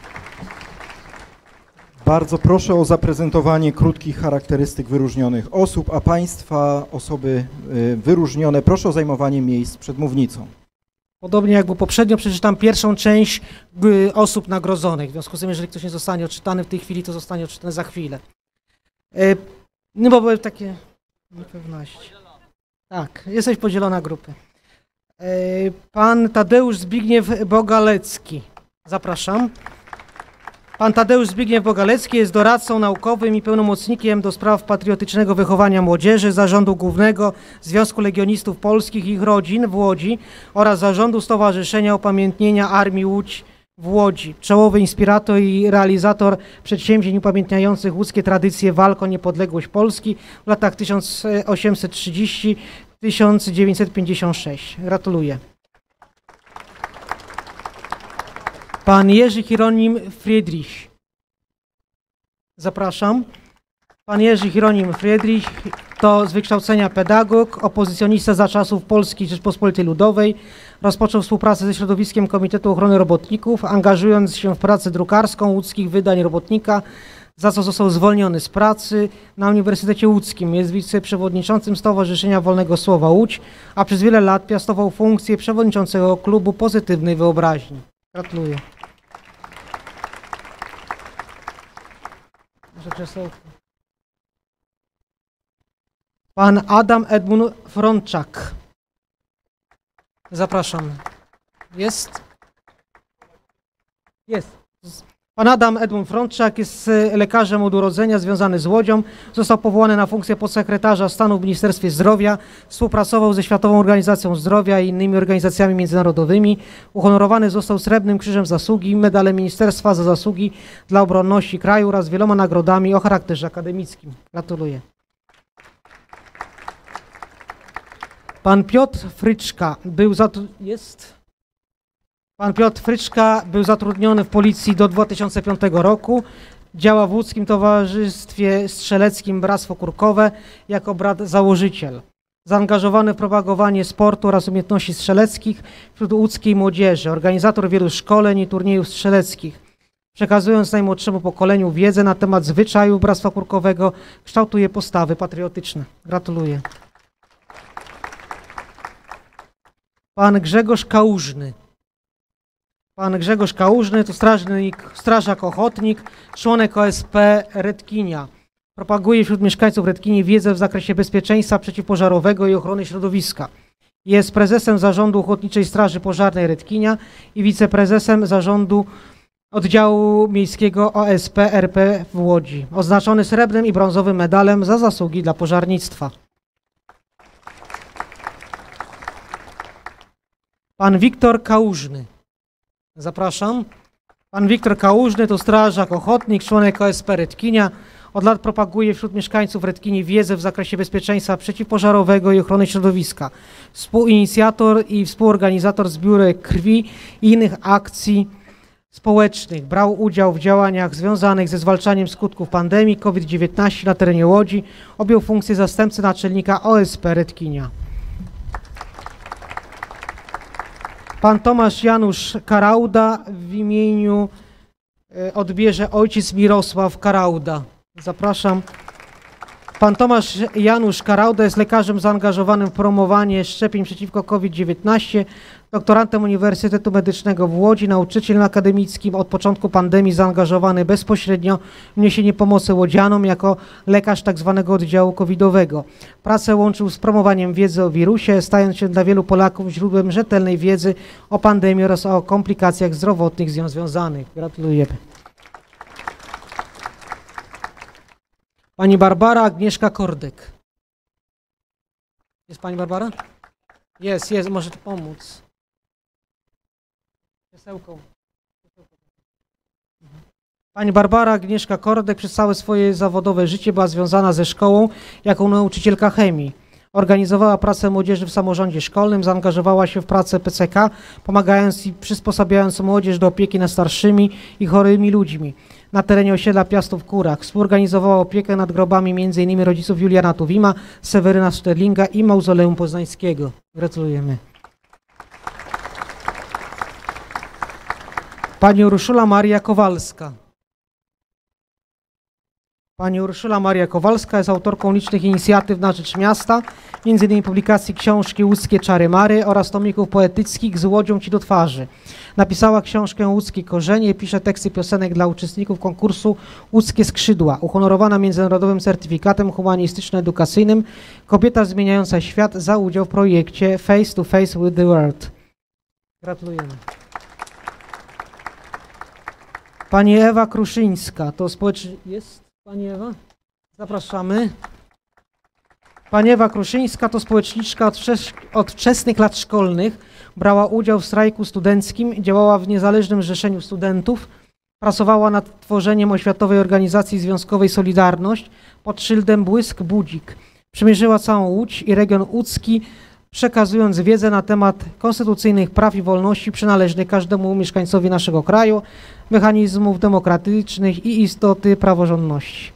Bardzo proszę o zaprezentowanie krótkich charakterystyk wyróżnionych osób, a Państwa osoby wyróżnione proszę o zajmowanie miejsc przed mównicą. Podobnie jak było poprzednio, przeczytam pierwszą część osób nagrodzonych. W związku z tym, jeżeli ktoś nie zostanie odczytany w tej chwili, to zostanie odczytany za chwilę. No bo były takie niepewności. Tak, jesteś podzielona grupy. Pan Tadeusz Zbigniew Bogalecki. Zapraszam. Pan Tadeusz Zbigniew Bogalecki jest doradcą naukowym i pełnomocnikiem do spraw patriotycznego wychowania młodzieży Zarządu Głównego Związku Legionistów Polskich i ich rodzin w Łodzi oraz Zarządu Stowarzyszenia Upamiętnienia Armii Łódź w Łodzi. Czołowy inspirator i realizator przedsięwzięć upamiętniających łódzkie tradycje walk o niepodległość Polski w latach tysiąc osiemset trzydziestym do tysiąc dziewięćset pięćdziesiątego szóstego. Gratuluję. Pan Jerzy Hieronim Friedrich. Zapraszam. Pan Jerzy Hieronim Friedrich to z wykształcenia pedagog, opozycjonista za czasów Polskiej Rzeczpospolitej Ludowej. Rozpoczął współpracę ze środowiskiem Komitetu Ochrony Robotników, angażując się w pracę drukarską łódzkich wydań Robotnika, za co został zwolniony z pracy na Uniwersytecie Łódzkim. Jest wiceprzewodniczącym Stowarzyszenia Wolnego Słowa Łódź, a przez wiele lat piastował funkcję przewodniczącego Klubu Pozytywnej Wyobraźni. Gratuluję. Pan Adam Edmund Frączak. Zapraszam. Jest? Jest. Pan Adam Edmund Frączak jest lekarzem od urodzenia, związany z Łodzią. Został powołany na funkcję podsekretarza stanu w Ministerstwie Zdrowia. Współpracował ze Światową Organizacją Zdrowia i innymi organizacjami międzynarodowymi. Uhonorowany został Srebrnym Krzyżem Zasługi, medalem Ministerstwa za zasługi dla obronności kraju oraz wieloma nagrodami o charakterze akademickim. Gratuluję. Pan Piotr Fryczka był zatrudniony. Jest? Pan Piotr Fryczka był zatrudniony w policji do dwa tysiące piątego roku. Działa w Łódzkim Towarzystwie Strzeleckim Bractwo Kurkowe jako brat założyciel. Zaangażowany w propagowanie sportu oraz umiejętności strzeleckich wśród łódzkiej młodzieży. Organizator wielu szkoleń i turniejów strzeleckich. Przekazując najmłodszemu pokoleniu wiedzę na temat zwyczajów Bractwa Kurkowego, kształtuje postawy patriotyczne. Gratuluję. Pan Grzegorz Kałużny. Pan Grzegorz Kałużny to strażnik, strażak ochotnik, członek O S P Redkinia. Propaguje wśród mieszkańców Redkinii wiedzę w zakresie bezpieczeństwa przeciwpożarowego i ochrony środowiska. Jest prezesem Zarządu Ochotniczej Straży Pożarnej Redkinia i wiceprezesem Zarządu Oddziału Miejskiego O S P R P w Łodzi. Oznaczony srebrnym i brązowym medalem za zasługi dla pożarnictwa. Pan Wiktor Kałużny. Zapraszam. Pan Wiktor Kałużny to strażak ochotnik, członek O S P Redkinia. Od lat propaguje wśród mieszkańców Redkinii wiedzę w zakresie bezpieczeństwa przeciwpożarowego i ochrony środowiska. Współinicjator i współorganizator zbiórek krwi i innych akcji społecznych. Brał udział w działaniach związanych ze zwalczaniem skutków pandemii COVID dziewiętnaście na terenie Łodzi. Objął funkcję zastępcy naczelnika O S P Redkinia. Pan Tomasz Janusz Karauda w imieniu odbierze ojciec Mirosław Karauda. Zapraszam. Pan Tomasz Janusz Karauda jest lekarzem zaangażowanym w promowanie szczepień przeciwko COVID dziewiętnaście, doktorantem Uniwersytetu Medycznego w Łodzi, nauczycielem akademickim, od początku pandemii zaangażowany bezpośrednio w niesienie pomocy łodzianom jako lekarz tzw. oddziału covidowego. Pracę łączył z promowaniem wiedzy o wirusie, stając się dla wielu Polaków źródłem rzetelnej wiedzy o pandemii oraz o komplikacjach zdrowotnych z nią związanych. Gratulujemy. Pani Barbara Agnieszka Kordek. Jest pani Barbara? Jest, jest, może to pomóc. Krzesełką. Pani Barbara Agnieszka Kordek przez całe swoje zawodowe życie była związana ze szkołą jako nauczycielka chemii. Organizowała pracę młodzieży w samorządzie szkolnym, zaangażowała się w pracę P C K, pomagając i przysposabiając młodzież do opieki nad starszymi i chorymi ludźmi. Na terenie osiedla Piastów w Kurach współorganizowała opiekę nad grobami między innymi rodziców Juliana Tuwima, Seweryna Szterlinga i Mauzoleum Poznańskiego. Gratulujemy. Pani Urszula Maria Kowalska. Pani Urszula Maria Kowalska jest autorką licznych inicjatyw na rzecz miasta, między innymi publikacji książki Łódzkie Czary Mary oraz tomików poetyckich Z Łodzią Ci do twarzy. Napisała książkę Łódzkie Korzenie i pisze teksty piosenek dla uczestników konkursu Łódzkie Skrzydła, uhonorowana międzynarodowym certyfikatem humanistyczno-edukacyjnym Kobieta zmieniająca świat za udział w projekcie Face to Face with the World. Gratulujemy. Pani Ewa Kruszyńska, to społeczny... Jest Pani Ewa? Zapraszamy. Pani Ewa Kruszyńska to społeczniczka od, wczes od wczesnych lat szkolnych. Brała udział w strajku studenckim, działała w Niezależnym Zrzeszeniu Studentów, pracowała nad tworzeniem oświatowej organizacji związkowej Solidarność pod szyldem Błysk Budzik. Przemierzyła całą Łódź i region łódzki, przekazując wiedzę na temat konstytucyjnych praw i wolności przynależnych każdemu mieszkańcowi naszego kraju, mechanizmów demokratycznych i istoty praworządności.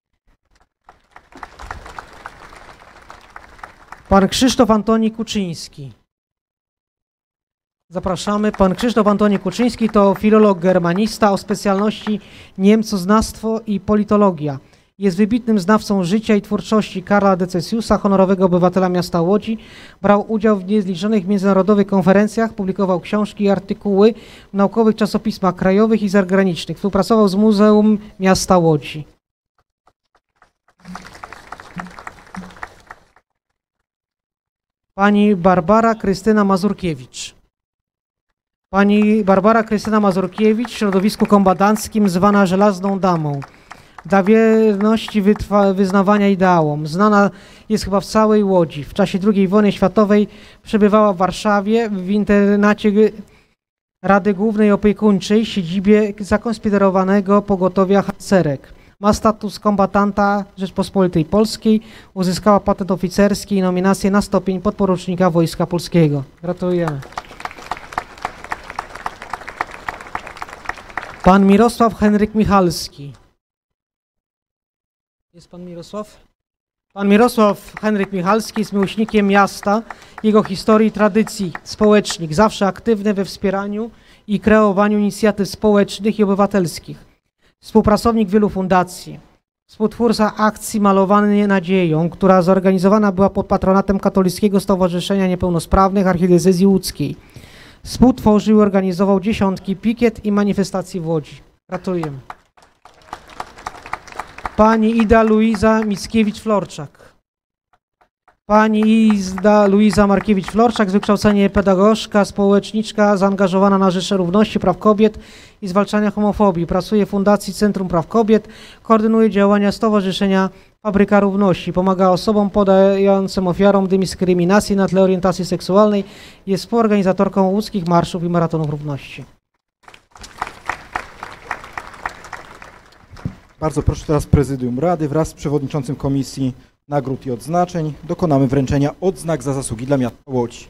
Pan Krzysztof Antoni Kuczyński. Zapraszamy. Pan Krzysztof Antoni Kuczyński to filolog germanista o specjalności niemcoznawstwo i politologia. Jest wybitnym znawcą życia i twórczości Karla Decesiusa, honorowego obywatela miasta Łodzi. Brał udział w niezliczonych międzynarodowych konferencjach, publikował książki i artykuły w naukowych czasopismach krajowych i zagranicznych. Współpracował z Muzeum Miasta Łodzi. Pani Barbara Krystyna Mazurkiewicz. Pani Barbara Krystyna Mazurkiewicz w środowisku kombatanckim zwana Żelazną Damą. Dla wierności wyznawania ideałom. Znana jest chyba w całej Łodzi. W czasie drugiej wojny światowej przebywała w Warszawie w internacie Rady Głównej Opiekuńczej, siedzibie zakonspirowanego pogotowia harcerek. Ma status kombatanta Rzeczpospolitej Polskiej. Uzyskała patent oficerski i nominację na stopień podporucznika Wojska Polskiego. Gratulujemy. Pan Mirosław Henryk Michalski. Jest pan Mirosław? Pan Mirosław Henryk Michalski jest miłośnikiem miasta, jego historii i tradycji, społecznik, zawsze aktywny we wspieraniu i kreowaniu inicjatyw społecznych i obywatelskich. Współpracownik wielu fundacji, współtwórca akcji Malowany Nadzieją, która zorganizowana była pod patronatem Katolickiego Stowarzyszenia Niepełnosprawnych Archidiecezji Łódzkiej. Współtworzył i organizował dziesiątki pikiet i manifestacji w Łodzi. Gratulujemy. Pani Ida Luiza Mickiewicz-Florczak. Pani Ida Luiza Markiewicz-Florczak, z wykształcenia pedagogzka, społeczniczka, zaangażowana na rzecz równości praw kobiet i zwalczania homofobii. Pracuje w Fundacji Centrum Praw Kobiet, koordynuje działania Stowarzyszenia Fabryka Równości. Pomaga osobom podającym ofiarom dyskryminacji na tle orientacji seksualnej. Jest współorganizatorką łódzkich marszów i maratonów równości. Bardzo proszę teraz Prezydium Rady wraz z przewodniczącym Komisji Nagród i Odznaczeń. Dokonamy wręczenia odznak za zasługi dla miasta Łodzi.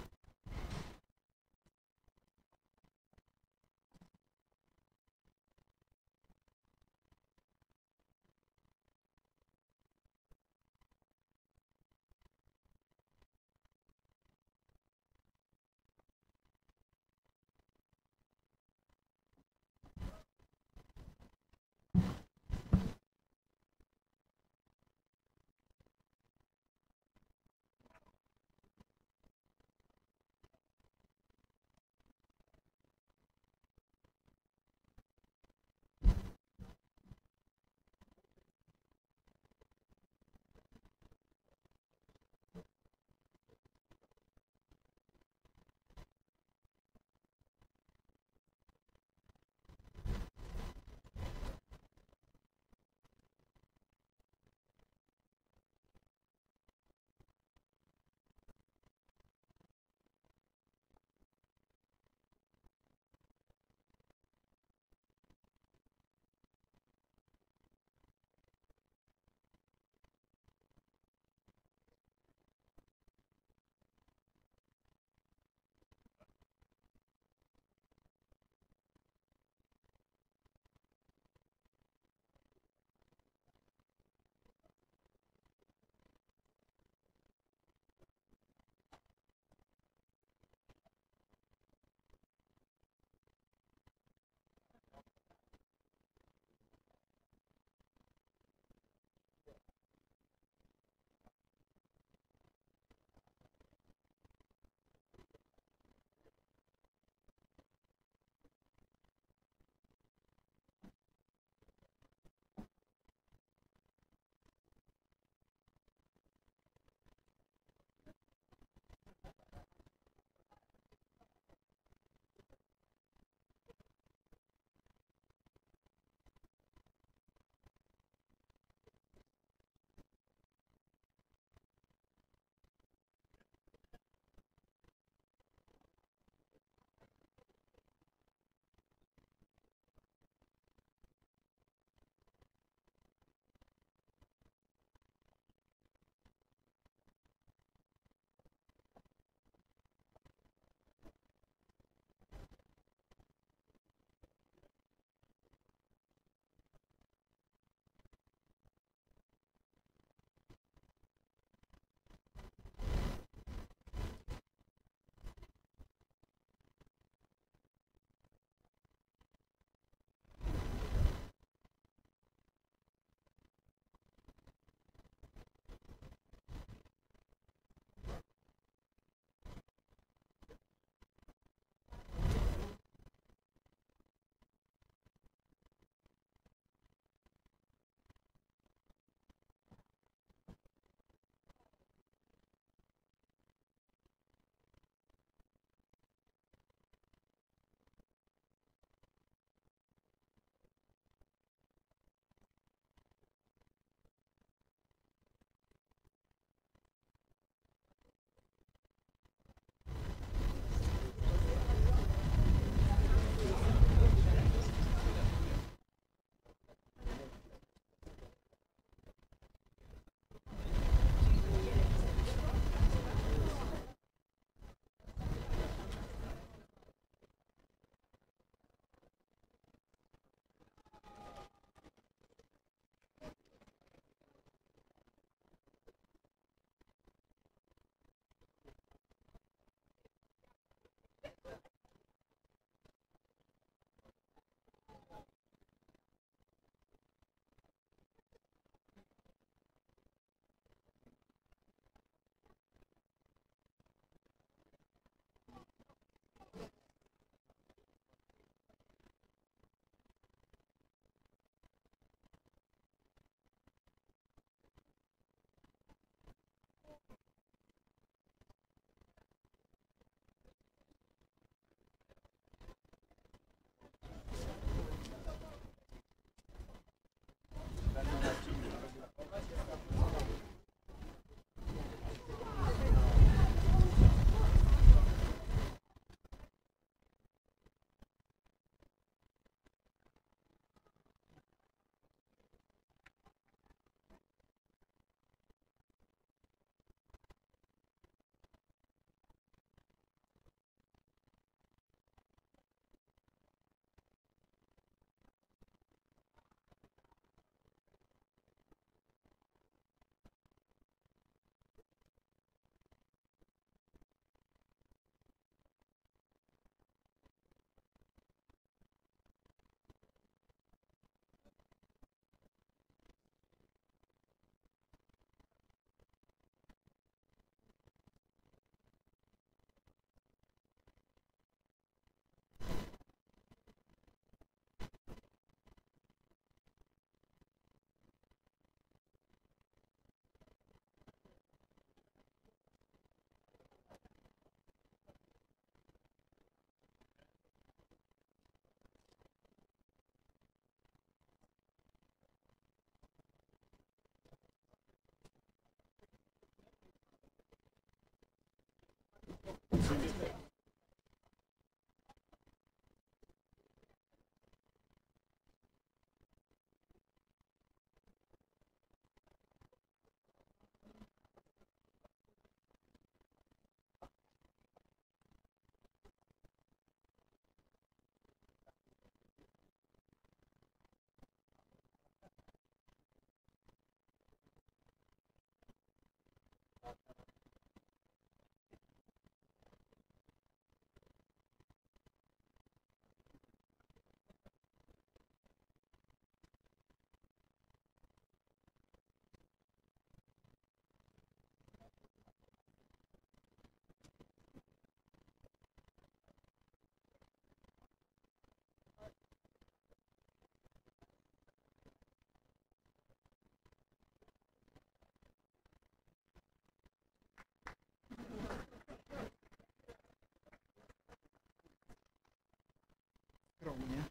skromnie.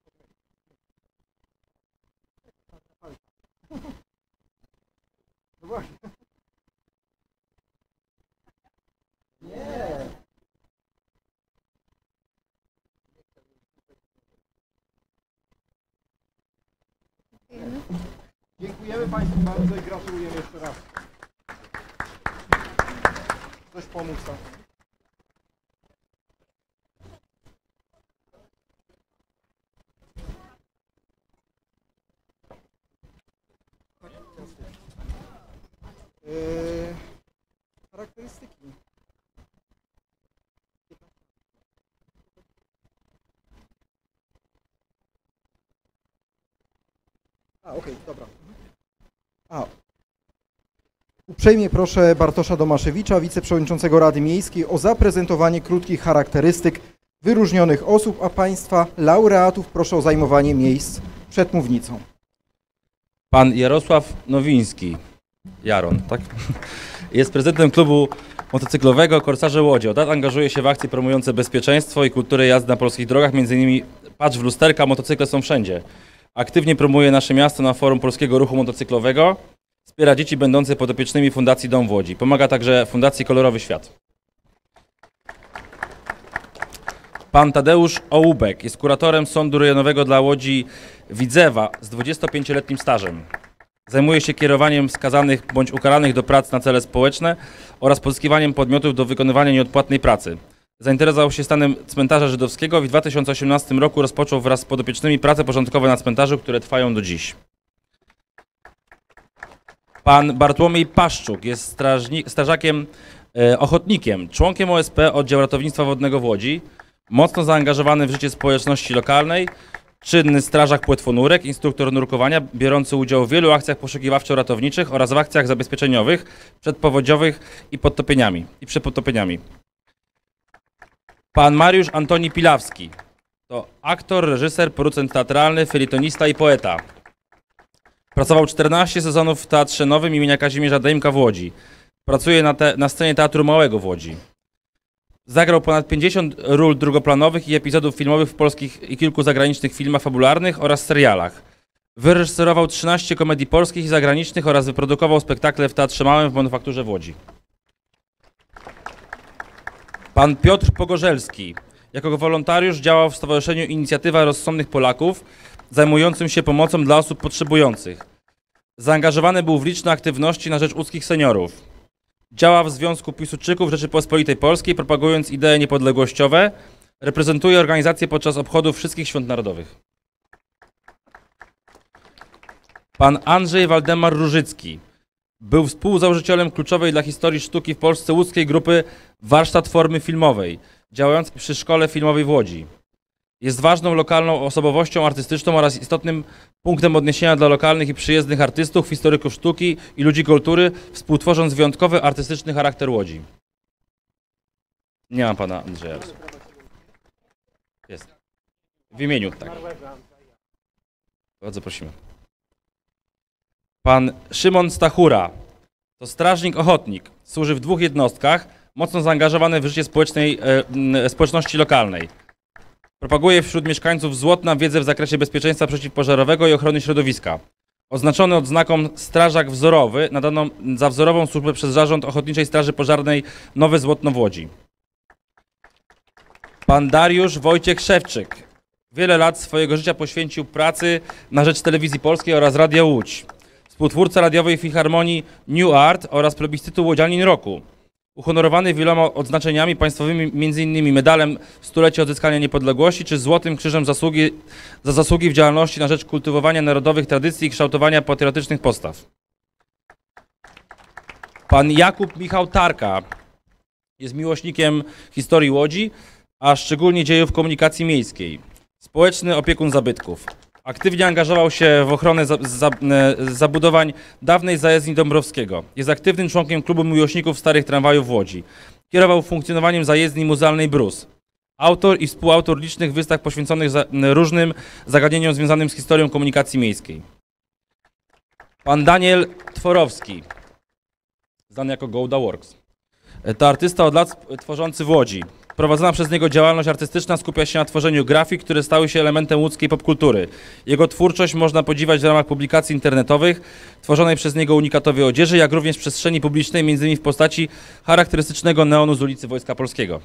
No właśnie. Nie. Dziękujemy Państwu bardzo i gratulujemy jeszcze raz. Coś pomóc tam. Yy, charakterystyki. A, okej, dobra. A. Uprzejmie proszę Bartosza Domaszewicza, wiceprzewodniczącego Rady Miejskiej, o zaprezentowanie krótkich charakterystyk wyróżnionych osób, a Państwa laureatów proszę o zajmowanie miejsc przed mównicą. Pan Jarosław Nowiński, Jaron, tak? Jest prezydentem klubu motocyklowego Korsarze Łodzi. Od lat angażuje się w akcje promujące bezpieczeństwo i kulturę jazdy na polskich drogach, między innymi patrz w lusterka, motocykle są wszędzie. Aktywnie promuje nasze miasto na forum Polskiego Ruchu Motocyklowego. Wspiera dzieci będące podopiecznymi Fundacji Dom w Łodzi. Pomaga także Fundacji Kolorowy Świat. Pan Tadeusz Ołubek jest kuratorem Sądu Rejonowego dla Łodzi Widzewa z dwudziestopięcioletnim stażem. Zajmuje się kierowaniem skazanych bądź ukaranych do prac na cele społeczne oraz pozyskiwaniem podmiotów do wykonywania nieodpłatnej pracy. Zainteresował się stanem cmentarza żydowskiego i w dwa tysiące osiemnastym roku rozpoczął wraz z podopiecznymi prace porządkowe na cmentarzu, które trwają do dziś. Pan Bartłomiej Paszczuk jest strażni, strażakiem, e, ochotnikiem, członkiem O S P Oddział Ratownictwa Wodnego w Łodzi, mocno zaangażowany w życie społeczności lokalnej, czynny strażak płetwonurek, instruktor nurkowania, biorący udział w wielu akcjach poszukiwawczo-ratowniczych oraz w akcjach zabezpieczeniowych, przedpowodziowych i podtopieniami i przed podtopieniami. Pan Mariusz Antoni Pilawski to aktor, reżyser, producent teatralny, felietonista i poeta. Pracował czternaście sezonów w Teatrze Nowym imienia Kazimierza Dejmka w Łodzi. Pracuje na, te, na scenie Teatru Małego w Łodzi. Zagrał ponad pięćdziesiąt ról drugoplanowych i epizodów filmowych w polskich i kilku zagranicznych filmach fabularnych oraz serialach. Wyreżyserował trzynaście komedii polskich i zagranicznych oraz wyprodukował spektakle w Teatrze Małym w Manufakturze w Łodzi. Pan Piotr Pogorzelski jako wolontariusz działał w Stowarzyszeniu Inicjatywa Rozsądnych Polaków, zajmującym się pomocą dla osób potrzebujących. Zaangażowany był w liczne aktywności na rzecz łódzkich seniorów. Działa w Związku Piłsudczyków Rzeczypospolitej Polskiej, propagując idee niepodległościowe. Reprezentuje organizację podczas obchodów wszystkich świąt narodowych. Pan Andrzej Waldemar Różycki był współzałożycielem kluczowej dla historii sztuki w Polsce łódzkiej grupy Warsztat Formy Filmowej, działającej przy Szkole Filmowej w Łodzi. Jest ważną lokalną osobowością artystyczną oraz istotnym punktem odniesienia dla lokalnych i przyjezdnych artystów, historyków sztuki i ludzi kultury, współtworząc wyjątkowy artystyczny charakter Łodzi. Nie ma pana Andrzeja. Jest. W imieniu, tak. Bardzo prosimy. Pan Szymon Stachura to strażnik ochotnik. Służy w dwóch jednostkach, mocno zaangażowany w życie społecznej, e, społeczności lokalnej. Propaguje wśród mieszkańców Złotna wiedzę w zakresie bezpieczeństwa przeciwpożarowego i ochrony środowiska. Oznaczony odznaką Strażak Wzorowy, nadaną za wzorową służbę przez Zarząd Ochotniczej Straży Pożarnej Nowe Złotno w Łodzi. Pan Dariusz Wojciech Szewczyk. Wiele lat swojego życia poświęcił pracy na rzecz Telewizji Polskiej oraz Radia Łódź. Współtwórca radiowej filharmonii New Art oraz plebiscytu Łodzianin Roku. Uhonorowany wieloma odznaczeniami państwowymi, między innymi medalem Stulecia Odzyskania Niepodległości czy Złotym Krzyżem zasługi, za zasługi w działalności na rzecz kultywowania narodowych tradycji i kształtowania patriotycznych postaw. Pan Jakub Michał Tarka jest miłośnikiem historii Łodzi, a szczególnie dziejów komunikacji miejskiej. Społeczny opiekun zabytków. Aktywnie angażował się w ochronę za, za, zabudowań dawnej zajezdni Dąbrowskiego. Jest aktywnym członkiem klubu miłośników starych tramwajów w Łodzi. Kierował funkcjonowaniem zajezdni muzealnej Brus. Autor i współautor licznych wystaw poświęconych za, różnym zagadnieniom związanym z historią komunikacji miejskiej. Pan Daniel Tworowski, znany jako Gouda Works. To artysta od lat tworzący w Łodzi. Prowadzona przez niego działalność artystyczna skupia się na tworzeniu grafik, które stały się elementem łódzkiej popkultury. Jego twórczość można podziwiać w ramach publikacji internetowych, tworzonej przez niego unikatowej odzieży, jak również w przestrzeni publicznej, między innymi w postaci charakterystycznego neonu z ulicy Wojska Polskiego.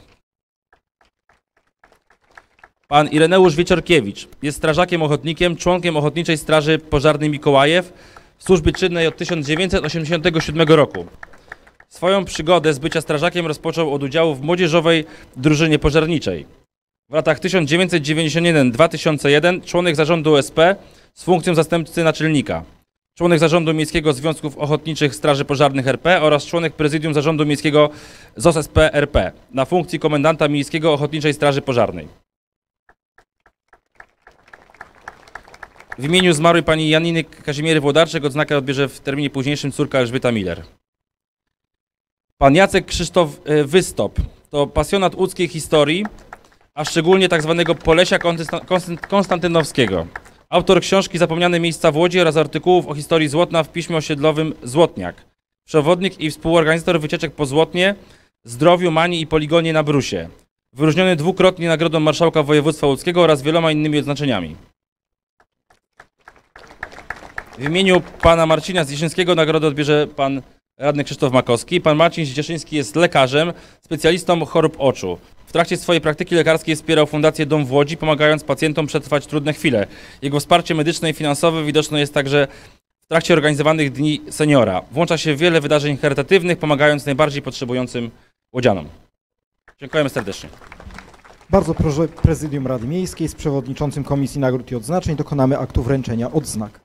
Pan Ireneusz Wieczorkiewicz jest strażakiem ochotnikiem, członkiem Ochotniczej Straży Pożarnej Mikołajew w służbie czynnej od tysiąc dziewięćset osiemdziesiątego siódmego roku. Swoją przygodę z bycia strażakiem rozpoczął od udziału w młodzieżowej drużynie pożarniczej. W latach tysiąc dziewięćset dziewięćdziesiąt jeden do dwa tysiące jeden członek zarządu O S P z funkcją zastępcy naczelnika, członek zarządu Miejskiego Związków Ochotniczych Straży Pożarnych R P oraz członek prezydium zarządu miejskiego Z O S S P R P na funkcji komendanta Miejskiego Ochotniczej Straży Pożarnej. W imieniu zmarłej pani Janiny Kazimiery Włodarczyk odznakę odbierze w terminie późniejszym córka Elżbieta Miller. Pan Jacek Krzysztof Wystop to pasjonat łódzkiej historii, a szczególnie tzw. Polesia Konstantynowskiego. Autor książki Zapomniane miejsca w Łodzi oraz artykułów o historii Złotna w piśmie osiedlowym Złotniak. Przewodnik i współorganizator wycieczek po Złotnie, Zdrowiu, Mani i Poligonie na Brusie. Wyróżniony dwukrotnie Nagrodą Marszałka Województwa Łódzkiego oraz wieloma innymi odznaczeniami. W imieniu pana Marcina Zdziszyńskiego nagrodę odbierze pan radny Krzysztof Makowski. Pan Marcin Zdziszyński jest lekarzem, specjalistą chorób oczu. W trakcie swojej praktyki lekarskiej wspierał Fundację Dom w Łodzi, pomagając pacjentom przetrwać trudne chwile. Jego wsparcie medyczne i finansowe widoczne jest także w trakcie organizowanych Dni Seniora. Włącza się w wiele wydarzeń charytatywnych, pomagając najbardziej potrzebującym łodzianom. Dziękujemy serdecznie. Bardzo proszę Prezydium Rady Miejskiej z przewodniczącym Komisji Nagród i Odznaczeń dokonamy aktu wręczenia odznak.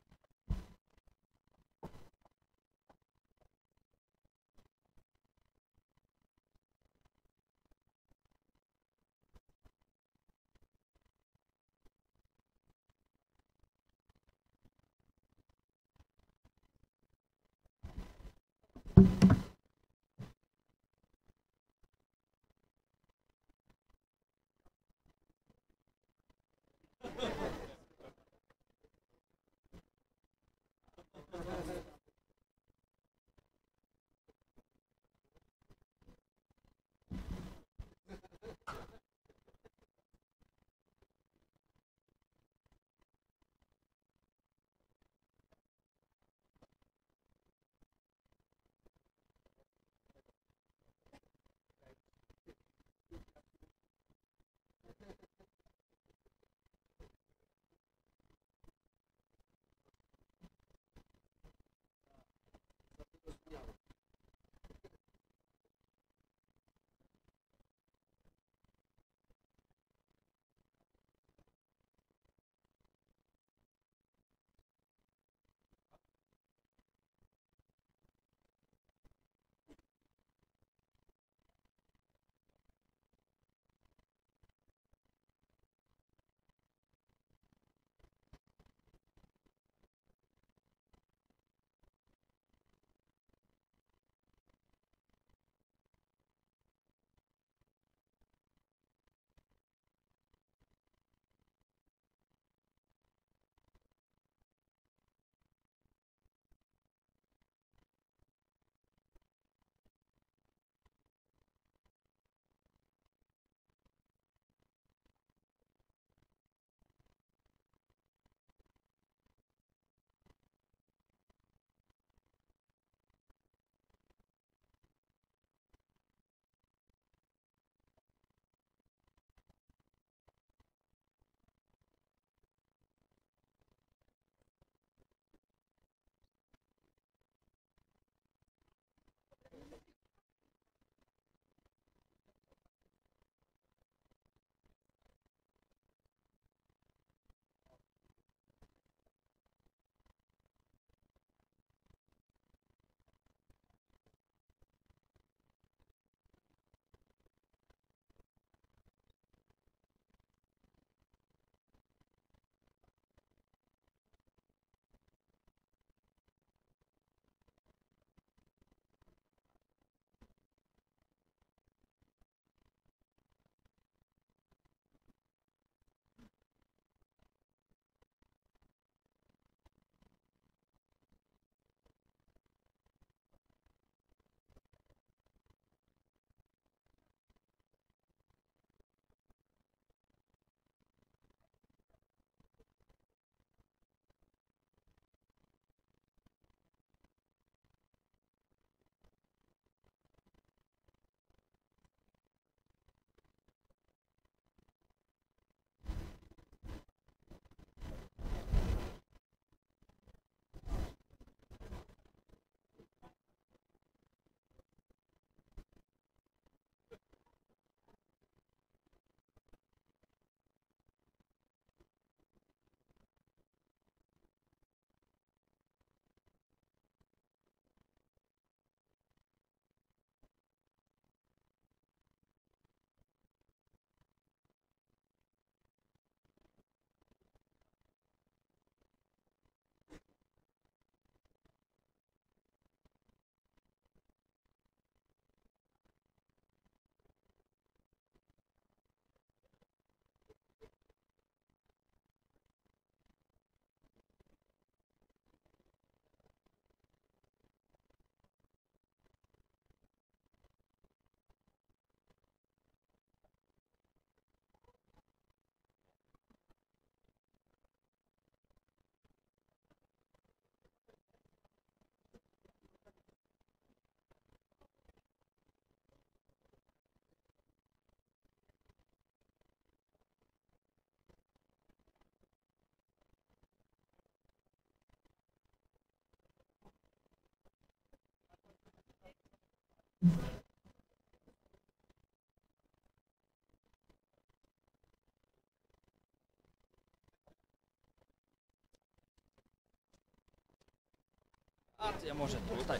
A to ja może tutaj.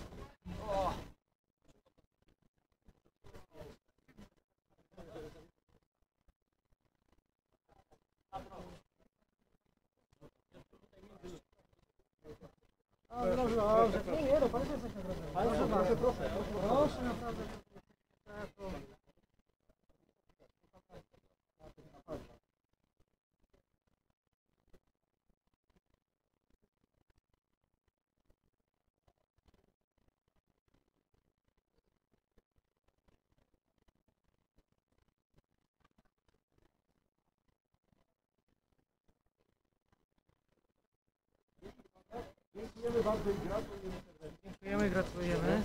Dziękujemy, gratulujemy.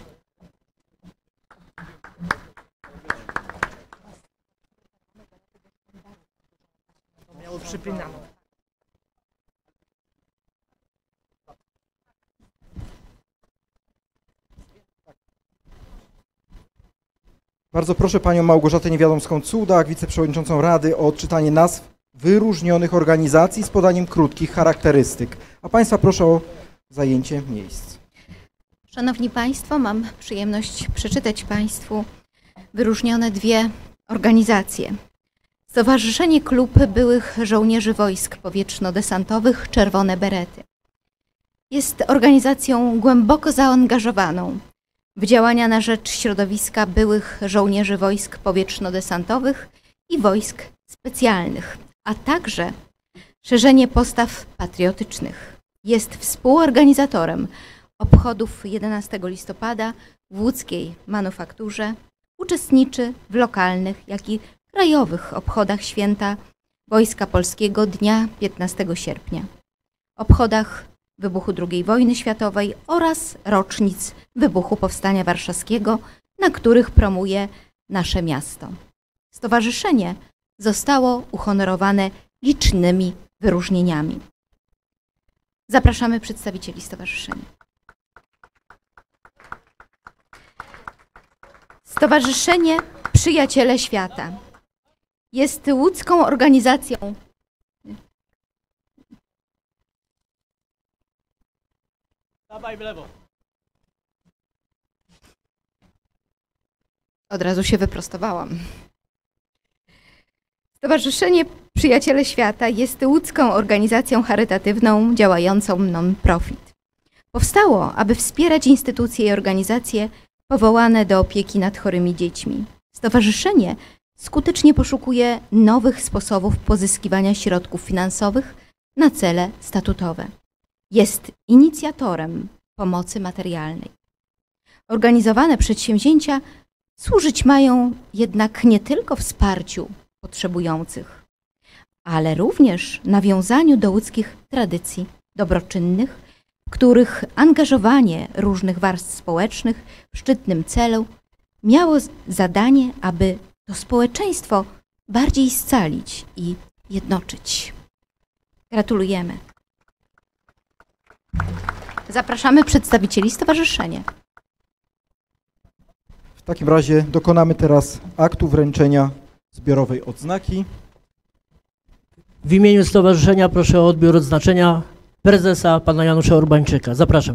To miało przypinane. Bardzo proszę panią Małgorzatę Niewiadomską-Cudak, wiceprzewodniczącą Rady, o odczytanie nazw wyróżnionych organizacji z podaniem krótkich charakterystyk. A państwa proszę o zajęcie miejsc. Szanowni Państwo, mam przyjemność przeczytać Państwu wyróżnione dwie organizacje. Stowarzyszenie Klub Byłych Żołnierzy Wojsk Powietrzno-Desantowych Czerwone Berety. Jest organizacją głęboko zaangażowaną w działania na rzecz środowiska byłych żołnierzy wojsk powietrzno-desantowych i wojsk specjalnych, a także szerzenie postaw patriotycznych. Jest współorganizatorem obchodów jedenastego listopada w łódzkiej manufakturze, uczestniczy w lokalnych, jak i krajowych obchodach święta Wojska Polskiego dnia piętnastego sierpnia, obchodach wybuchu drugiej wojny światowej oraz rocznic wybuchu Powstania Warszawskiego, na których promuje nasze miasto. Stowarzyszenie zostało uhonorowane licznymi wyróżnieniami. Zapraszamy przedstawicieli stowarzyszenia. Stowarzyszenie Przyjaciele Świata jest łódzką organizacją. Dawaj w lewo. Od razu się wyprostowałam. Stowarzyszenie Przyjaciele Świata jest łódzką organizacją charytatywną działającą non-profit. Powstało, aby wspierać instytucje i organizacje powołane do opieki nad chorymi dziećmi. Stowarzyszenie skutecznie poszukuje nowych sposobów pozyskiwania środków finansowych na cele statutowe. Jest inicjatorem pomocy materialnej. Organizowane przedsięwzięcia służyć mają jednak nie tylko wsparciu potrzebujących, ale również nawiązaniu do łódzkich tradycji dobroczynnych, w których angażowanie różnych warstw społecznych w szczytnym celu miało zadanie, aby to społeczeństwo bardziej scalić i jednoczyć. Gratulujemy. Zapraszamy przedstawicieli stowarzyszenia. W takim razie dokonamy teraz aktu wręczenia zbiorowej odznaki. W imieniu stowarzyszenia proszę o odbiór odznaczenia prezesa pana Janusza Urbańczyka. Zapraszam.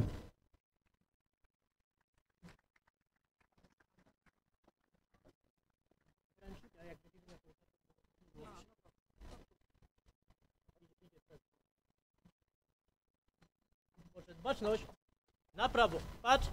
Baczność. Na prawo. Patrz.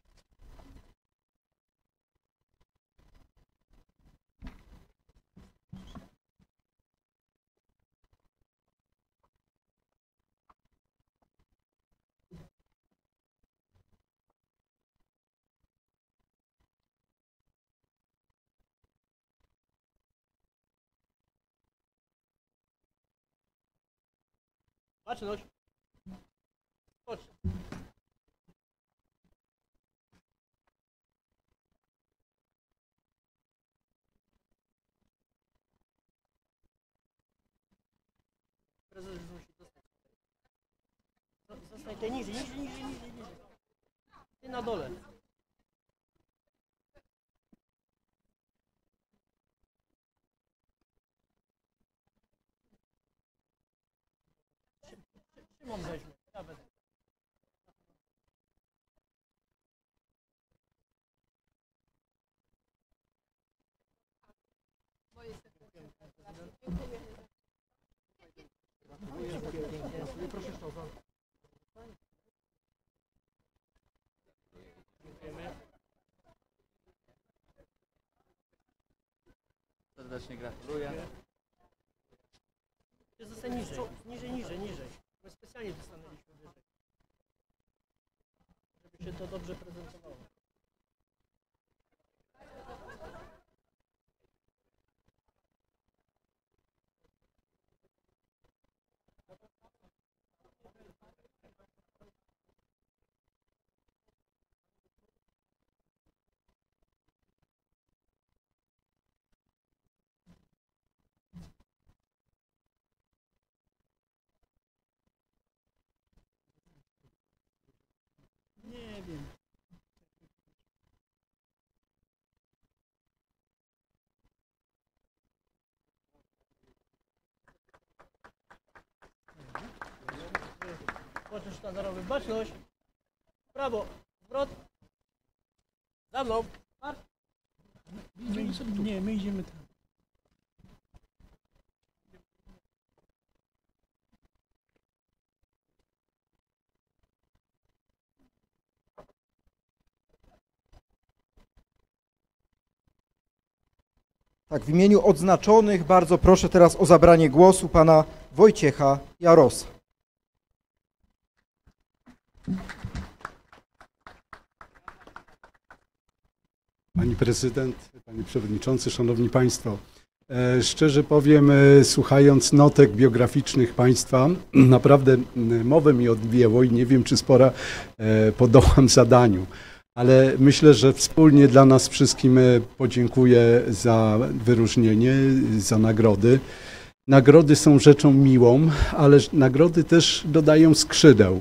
Baczność. Skocz. Prezes już musi dostać. Zostań tutaj niżej, niżej, niżej, niżej, niżej. Ty na dole. Szymon weźmie. Ja wezmę. Serdecznie gratuluję. Zostań niżej, niżej, niżej, niżej. My specjalnie tu stanęliśmy wyżej. Żeby się to dobrze prezentowało. Nie wiem. Płaczesz sztandarowy. Baczność. Prawo. Zwrot. Za mną. Marsz. My, nie, my idziemy tam. Tak, w imieniu odznaczonych bardzo proszę teraz o zabranie głosu pana Wojciecha Jarosa. Pani prezydent, panie przewodniczący, szanowni państwo. E, szczerze powiem, e, słuchając notek biograficznych państwa, naprawdę m, mowę mi odbiło i nie wiem, czy spora e, podołam zadaniu. Ale myślę, że wspólnie dla nas wszystkim e, podziękuję za wyróżnienie, za nagrody. Nagrody są rzeczą miłą, ale nagrody też dodają skrzydeł.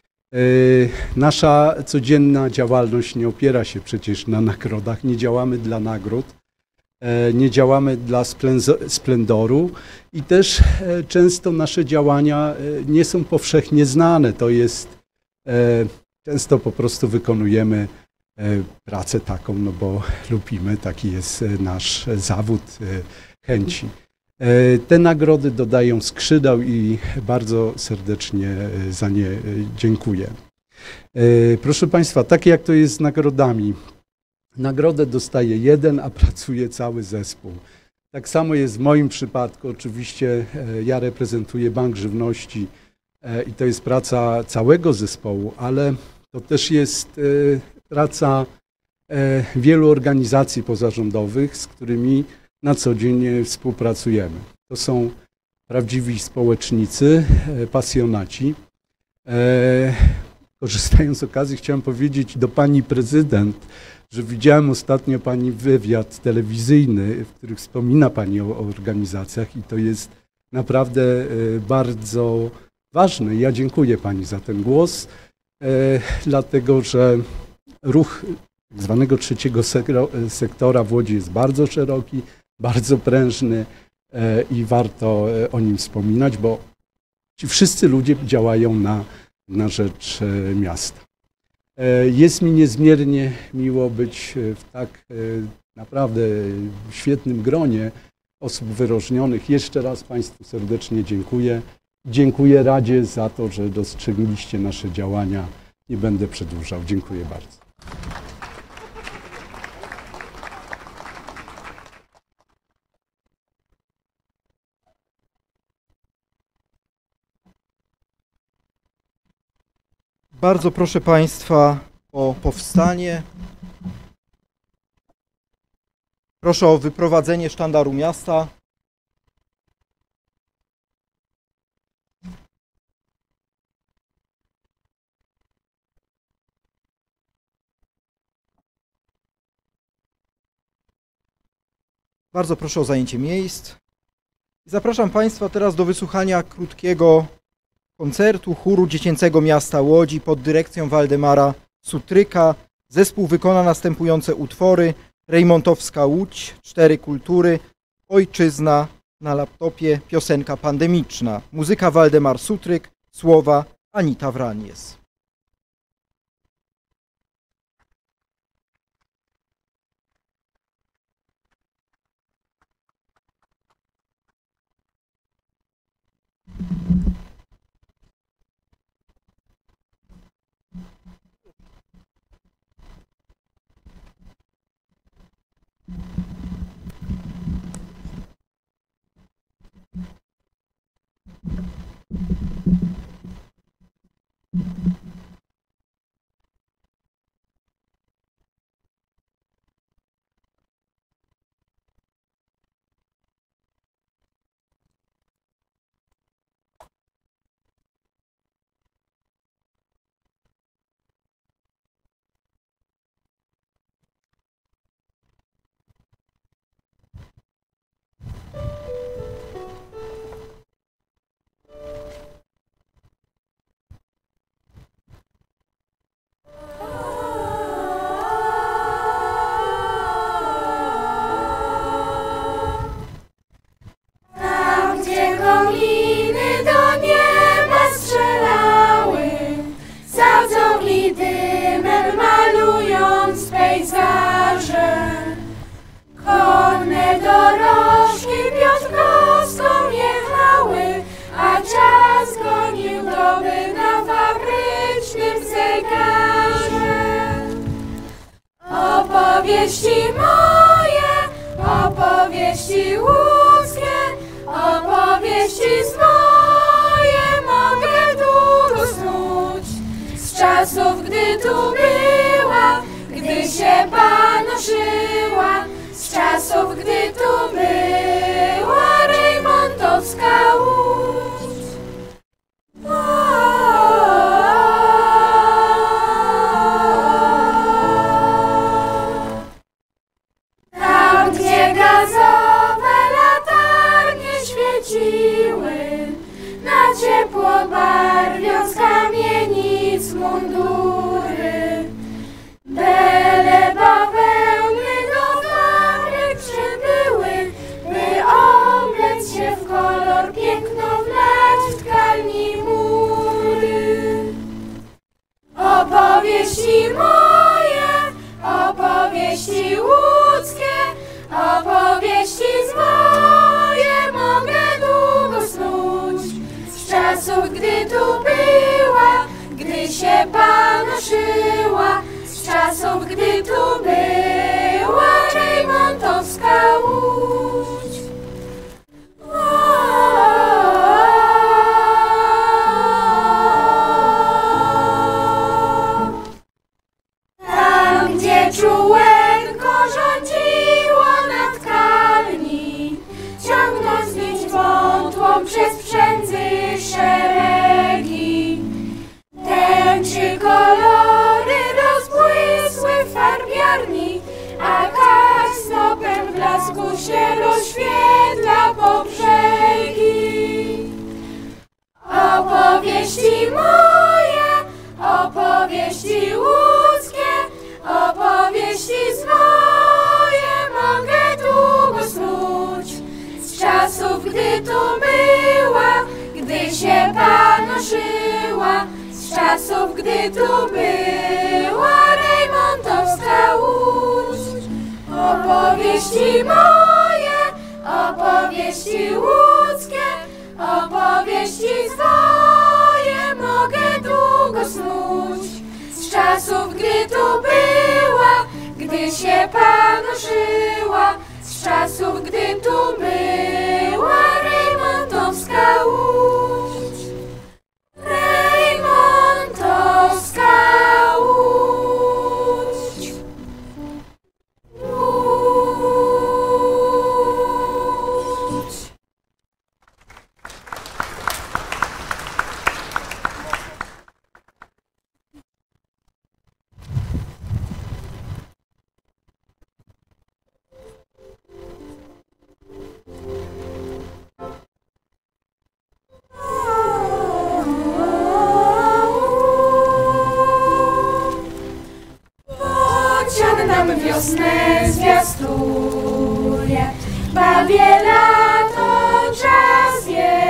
Nasza codzienna działalność nie opiera się przecież na nagrodach, nie działamy dla nagród, nie działamy dla splendoru i też często nasze działania nie są powszechnie znane. To jest, często po prostu wykonujemy pracę taką, no bo lubimy, taki jest nasz zawód chęci. Te nagrody dodają skrzydeł i bardzo serdecznie za nie dziękuję. Proszę państwa, tak jak to jest z nagrodami, nagrodę dostaje jeden, a pracuje cały zespół. Tak samo jest w moim przypadku. Oczywiście ja reprezentuję Bank Żywności i to jest praca całego zespołu, ale to też jest praca wielu organizacji pozarządowych, z którymi na co dzień współpracujemy. To są prawdziwi społecznicy, pasjonaci. Korzystając z okazji, chciałem powiedzieć do pani prezydent, że widziałem ostatnio pani wywiad telewizyjny, w którym wspomina pani o, o organizacjach i to jest naprawdę bardzo ważne. Ja dziękuję pani za ten głos, dlatego że ruch tak zwanego trzeciego sektora w Łodzi jest bardzo szeroki, bardzo prężny i warto o nim wspominać, bo ci wszyscy ludzie działają na, na rzecz miasta. Jest mi niezmiernie miło być w tak naprawdę świetnym gronie osób wyróżnionych. Jeszcze raz państwu serdecznie dziękuję. Dziękuję Radzie za to, że dostrzegliście nasze działania. Nie będę przedłużał. Dziękuję bardzo. Bardzo proszę państwa o powstanie. Proszę o wyprowadzenie sztandaru miasta. Bardzo proszę o zajęcie miejsc. Zapraszam państwa teraz do wysłuchania krótkiego koncertu chóru dziecięcego miasta Łodzi pod dyrekcją Waldemara Sutryka. Zespół wykona następujące utwory: Rejmontowska Łódź, Cztery Kultury, Ojczyzna na laptopie, piosenka pandemiczna. Muzyka Waldemar Sutryk, słowa Anita Wranies. pejzaże. Konne dorożki Piotrkowską jechały, a czas gonił doby na fabrycznym zegarze. Opowieści moje, opowieści łódzkie, opowieści swoje mogę długo snuć. Z czasów, gdy tu była, gdy się panoszyła, z czasów, gdy tu była Rejmontowska Łódź. Tam, gdzie gazowe latarnie świeciły, na ciepło barwiąc kamienic mundury, bele bawełny do fabryk przybyły, by oblec się w kolor, piękno wlać w tkalni mury. Opowieści moje, opowieści łódzkie, opowieści swoje mogę długo snuć. Z czasów, gdy tu była, gdy się panoszyła, z czasów, gdy tu była Rejmontowska Łódź. Tam, gdzie czułenko rządziło na tkalni, ciągnąc nić wątłą przez przędzy szeregi, tęczy kolory rozbłysły w farbiarni, a kaś snopem blasku się rozświetla po brzegi. Opowieści moje, opowieści łódzkie, opowieści swoje mogę długo snuć. Z czasów, gdy tu była, gdy się panoszyła, z czasów, gdy tu była Rejmontowska Łódź. Opowieści moje, opowieści łódzkie, opowieści swoje mogę długo snuć. Z czasów, gdy tu była, gdy się panoszyła, z czasów, gdy tu była Rejmontowska Łódź. Rejmontowska Łódź. Łódź. Bocian nam wiosnę zwiastuje, bawie lato, czas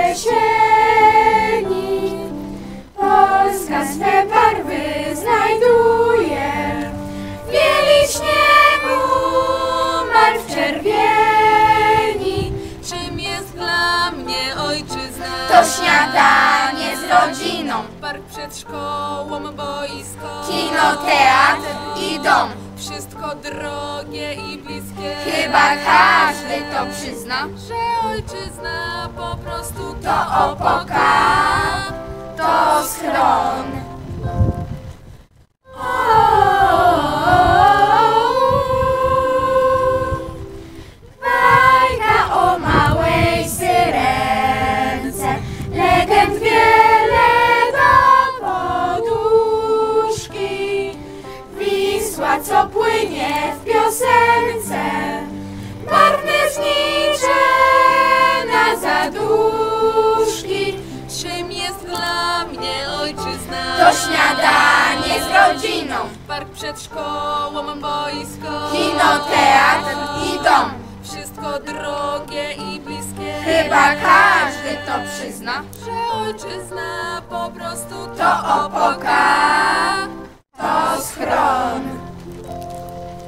jesieni. Polska swe barwy znajduje, w bieli śniegu, marw czerwieni. Czym jest dla mnie ojczyzna? To śniadanie z rodziną, Park przed szkołą, boisko, kino, teatr i dom. Wszystko drogie i bliskie. Chyba każdy to przyzna, że ojczyzna po prostu to, to opoka, to schron. Bajka o małej syrence, legend wiele do poduszki. Wisła, co płynie w piosence, barwne znicze na zaduszki. Czym jest dla mnie ojczyzna? To śniadanie z rodziną, Park przed szkołą, boisko, kino, teatr i dom. Wszystko drogie i bliskie. Chyba każdy to przyzna, że ojczyzna po prostu to, to opoka, to schron.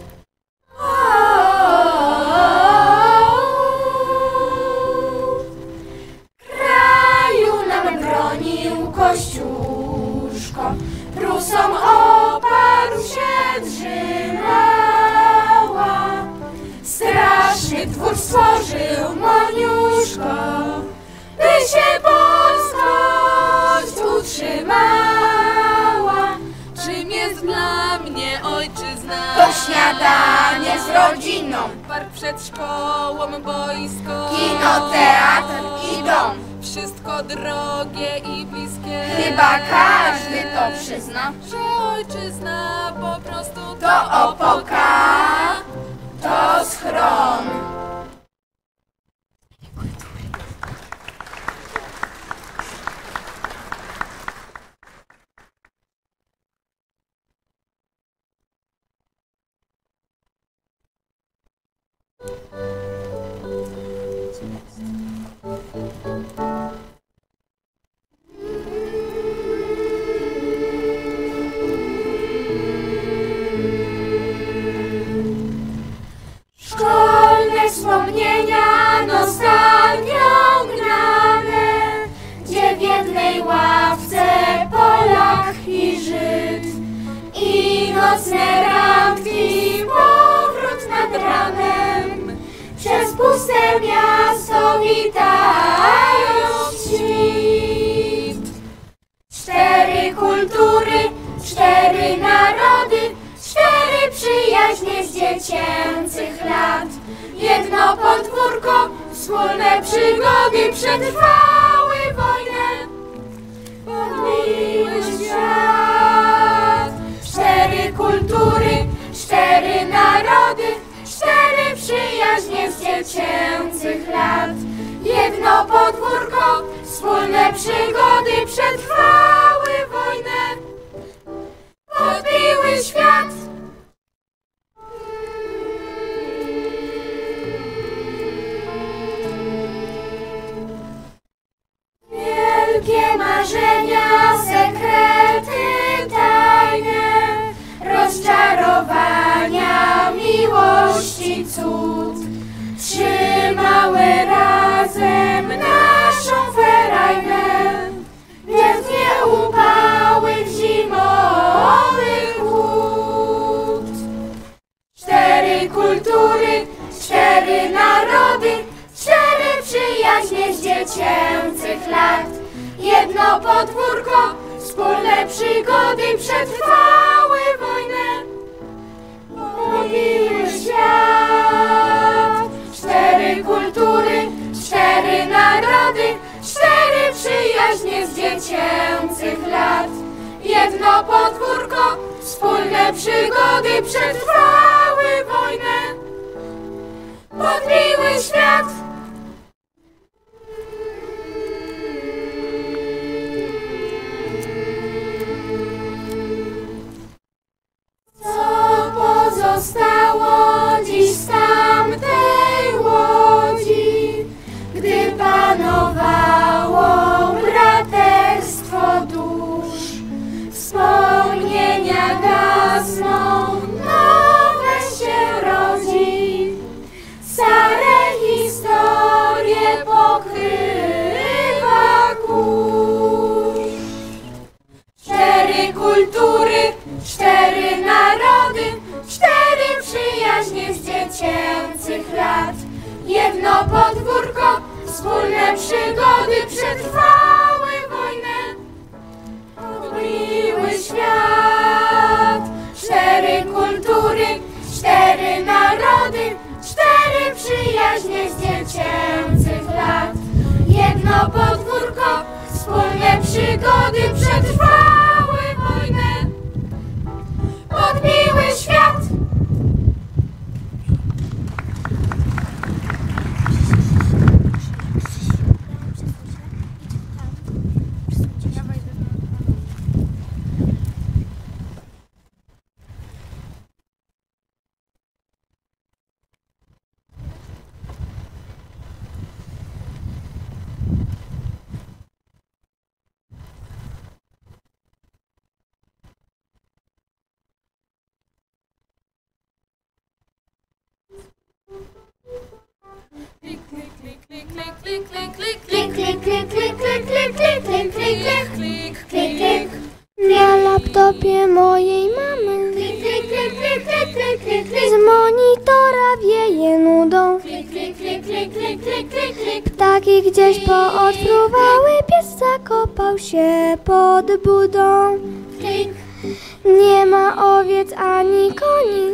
ojczyzna. To śniadanie z rodziną, Park przed szkołą, boisko, kino, teatr i dom. Wszystko drogie i bliskie. Chyba każdy to przyzna, że ojczyzna po prostu to opoka, to schron. Szkolne wspomnienia nostalgią gnane, gdzie w jednej ławce Polak i Żyd i nocne randki, powrót nad ranem, przez puste miasto witają świt. Cztery kultury, cztery narody, cztery przyjaźnie z dziecięcych lat. Jedno podwórko, wspólne przygody przetrwały wojnę, podbiły świat. Cztery kultury, cztery narody, cztery przyjaźnie z dziecięcych lat. Jedno podwórko, wspólne przygody przetrwały wojnę, podbiły świat. Wielkie marzenia, sekrety tajne, rozczarowania, miłości cud trzymały razem naszą ferajnę, więc nie upały w zimowych łód. Cztery kultury, cztery narody, cztery przyjaźnie z dziecięcych lat. Jedno podwórko, wspólne przygody przetrwały wojnę, podbiły świat. Cztery kultury, cztery narody, cztery przyjaźnie z dziecięcych lat. Jedno podwórko, wspólne przygody przetrwały wojnę, podbiły świat. Co pozostało dziś z tamtej łodzi, gdy panowało braterstwo dusz? Wspomnienia gasną, nowe się rodzi, stare historie pokrywa kurz. Cztery kultury, cztery narody, cztery przyjaźnie z dziecięcych lat. Jedno podwórko, wspólne przygody przetrwały wojnę, podbiły świat. Cztery kultury, cztery narody, cztery przyjaźnie z dziecięcych lat. Jedno podwórko, wspólne przygody przetrwały wojnę, podbiły świat. Klik, klik, klik, klik, klik, klik, klik, klik, Klik, klik, klik, klik, klik, klik, klik, klik, klik, klik, klik, klik, klik. Na laptopie mojej mamy Klik, klik, klik, klik, klik, klik, klik, klik. z monitora wieje nudą. Klik, klik, klik, klik, klik, klik, klik, klik. Ptaki gdzieś poodfruwały, pies zakopał się pod budą. Klik, Nie ma owiec ani koni,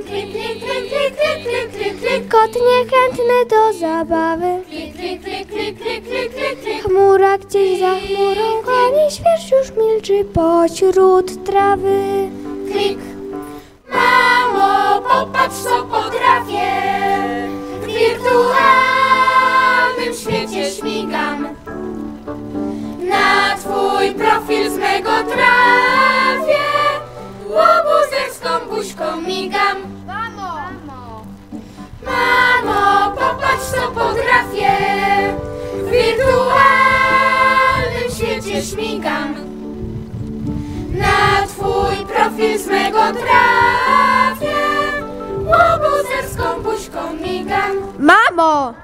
Świat niechętny do zabawy. Klik, klik, klik, klik, klik, klik, klik, klik. Chmura gdzieś za chmurą goni, świerszcz już milczy pośród trawy. Klik. Mamo, popatrz co potrafię. W wirtualnym świecie śmigam. Na twój profil z mego trafię. Łobuzerską buźką migam. Mamo! Mamo, popatrz co potrafię. W wirtualnym świecie śmigam. Na twój profil z mego trafię. Łobuzerską buźką migam. Mamo!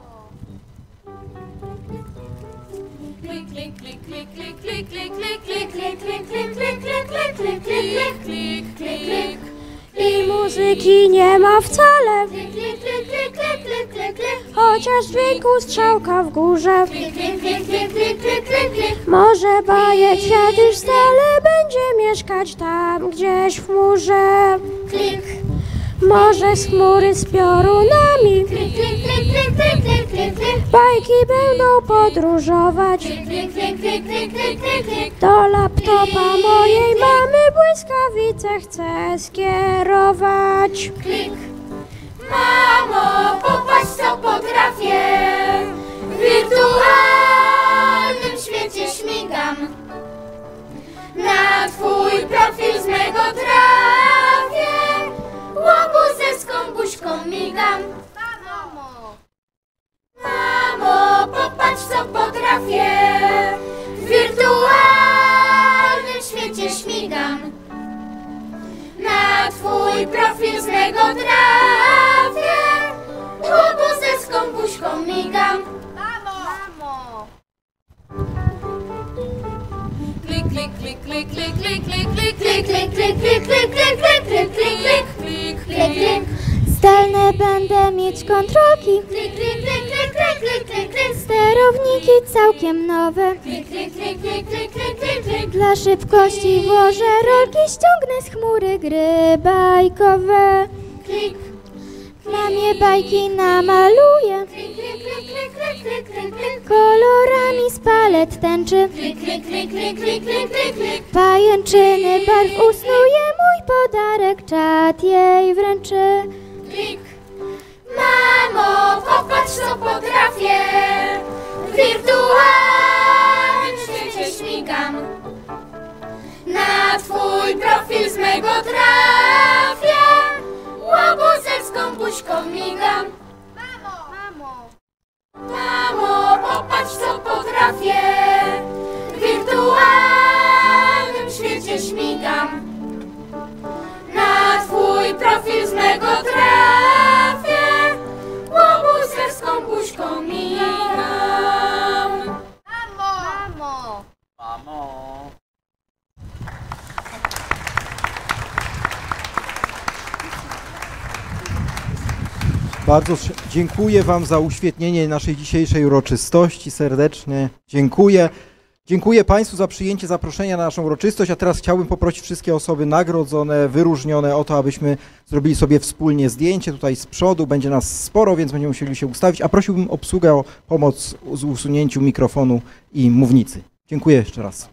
Klik, klik, klik, klik, klik, klik, klik, klik, klik, Klik, klik, klik, klik, klik, klik, klik, klik, klik, klik, klik. I muzyki nie ma wcale, klik, klik, klik, klik, klik, klik, klik, klik. chociaż dźwięku strzałka w górze. Klik, klik, klik, klik, klik, klik, klik, klik. Może bajek świat już stale będzie mieszkać tam gdzieś w chmurze. Klik, Może z chmury z piorunami klik, klik, klik, klik, klik, klik, klik, klik. bajki będą podróżować. Klik, klik, klik, klik, klik, klik, klik, klik. Do laptopa mojej mamy błyskawice chcę skierować. Klik. Mamo, popatrz co potrafię. W wirtualnym świecie śmigam. Na twój profil z mego trafię. Łobuzerską buźką migam. Mamo! Mamo, popatrz co potrafię. W wirtualnym świecie śmigam. Na twój profil z mego trafię. Łobuzerską buźką migam. Mamo! Klik, klik, klik, klik, klik, klik, klik, klik, Klik, klik, klik, klik, klik, klik, klik, klik, klik, klik. klik, Klik, klik. Zdalne będę mieć kontrolki, Klik, klik, klik, klik, klik, klik, klik, klik. sterowniki całkiem nowe. Klik, klik, klik, klik, klik, klik, klik, klik. Dla szybkości włożę rolki, ściągnę z chmury gry bajkowe. Klik, Mamie bajki namaluję, klik, klik, klik, klik, klik, klik, klik, klik. kolorami z palet tęczy. Klik, klik, klik, klik, klik, klik, klik, klik. Pajęczyny barw usnuje, mój podarek czad jej wręczy. Klik. Mamo, popatrz co potrafię. W wirtualnym świecie śmigam. Na twój profil z mego trafię. Łobuzerską buźką migam. Mamo! Mamo, popatrz co potrafię. W wirtualnym świecie śmigam. Na twój profil z mego trafię. Łobuzerską buźką migam. Mamo! Mamo! Bardzo dziękuję Wam za uświetnienie naszej dzisiejszej uroczystości. Serdecznie dziękuję. Dziękuję Państwu za przyjęcie zaproszenia na naszą uroczystość, a teraz chciałbym poprosić wszystkie osoby nagrodzone, wyróżnione o to, abyśmy zrobili sobie wspólnie zdjęcie. Tutaj z przodu będzie nas sporo, więc będziemy musieli się ustawić, a prosiłbym obsługę o pomoc w usunięciu mikrofonu i mównicy. Dziękuję jeszcze raz.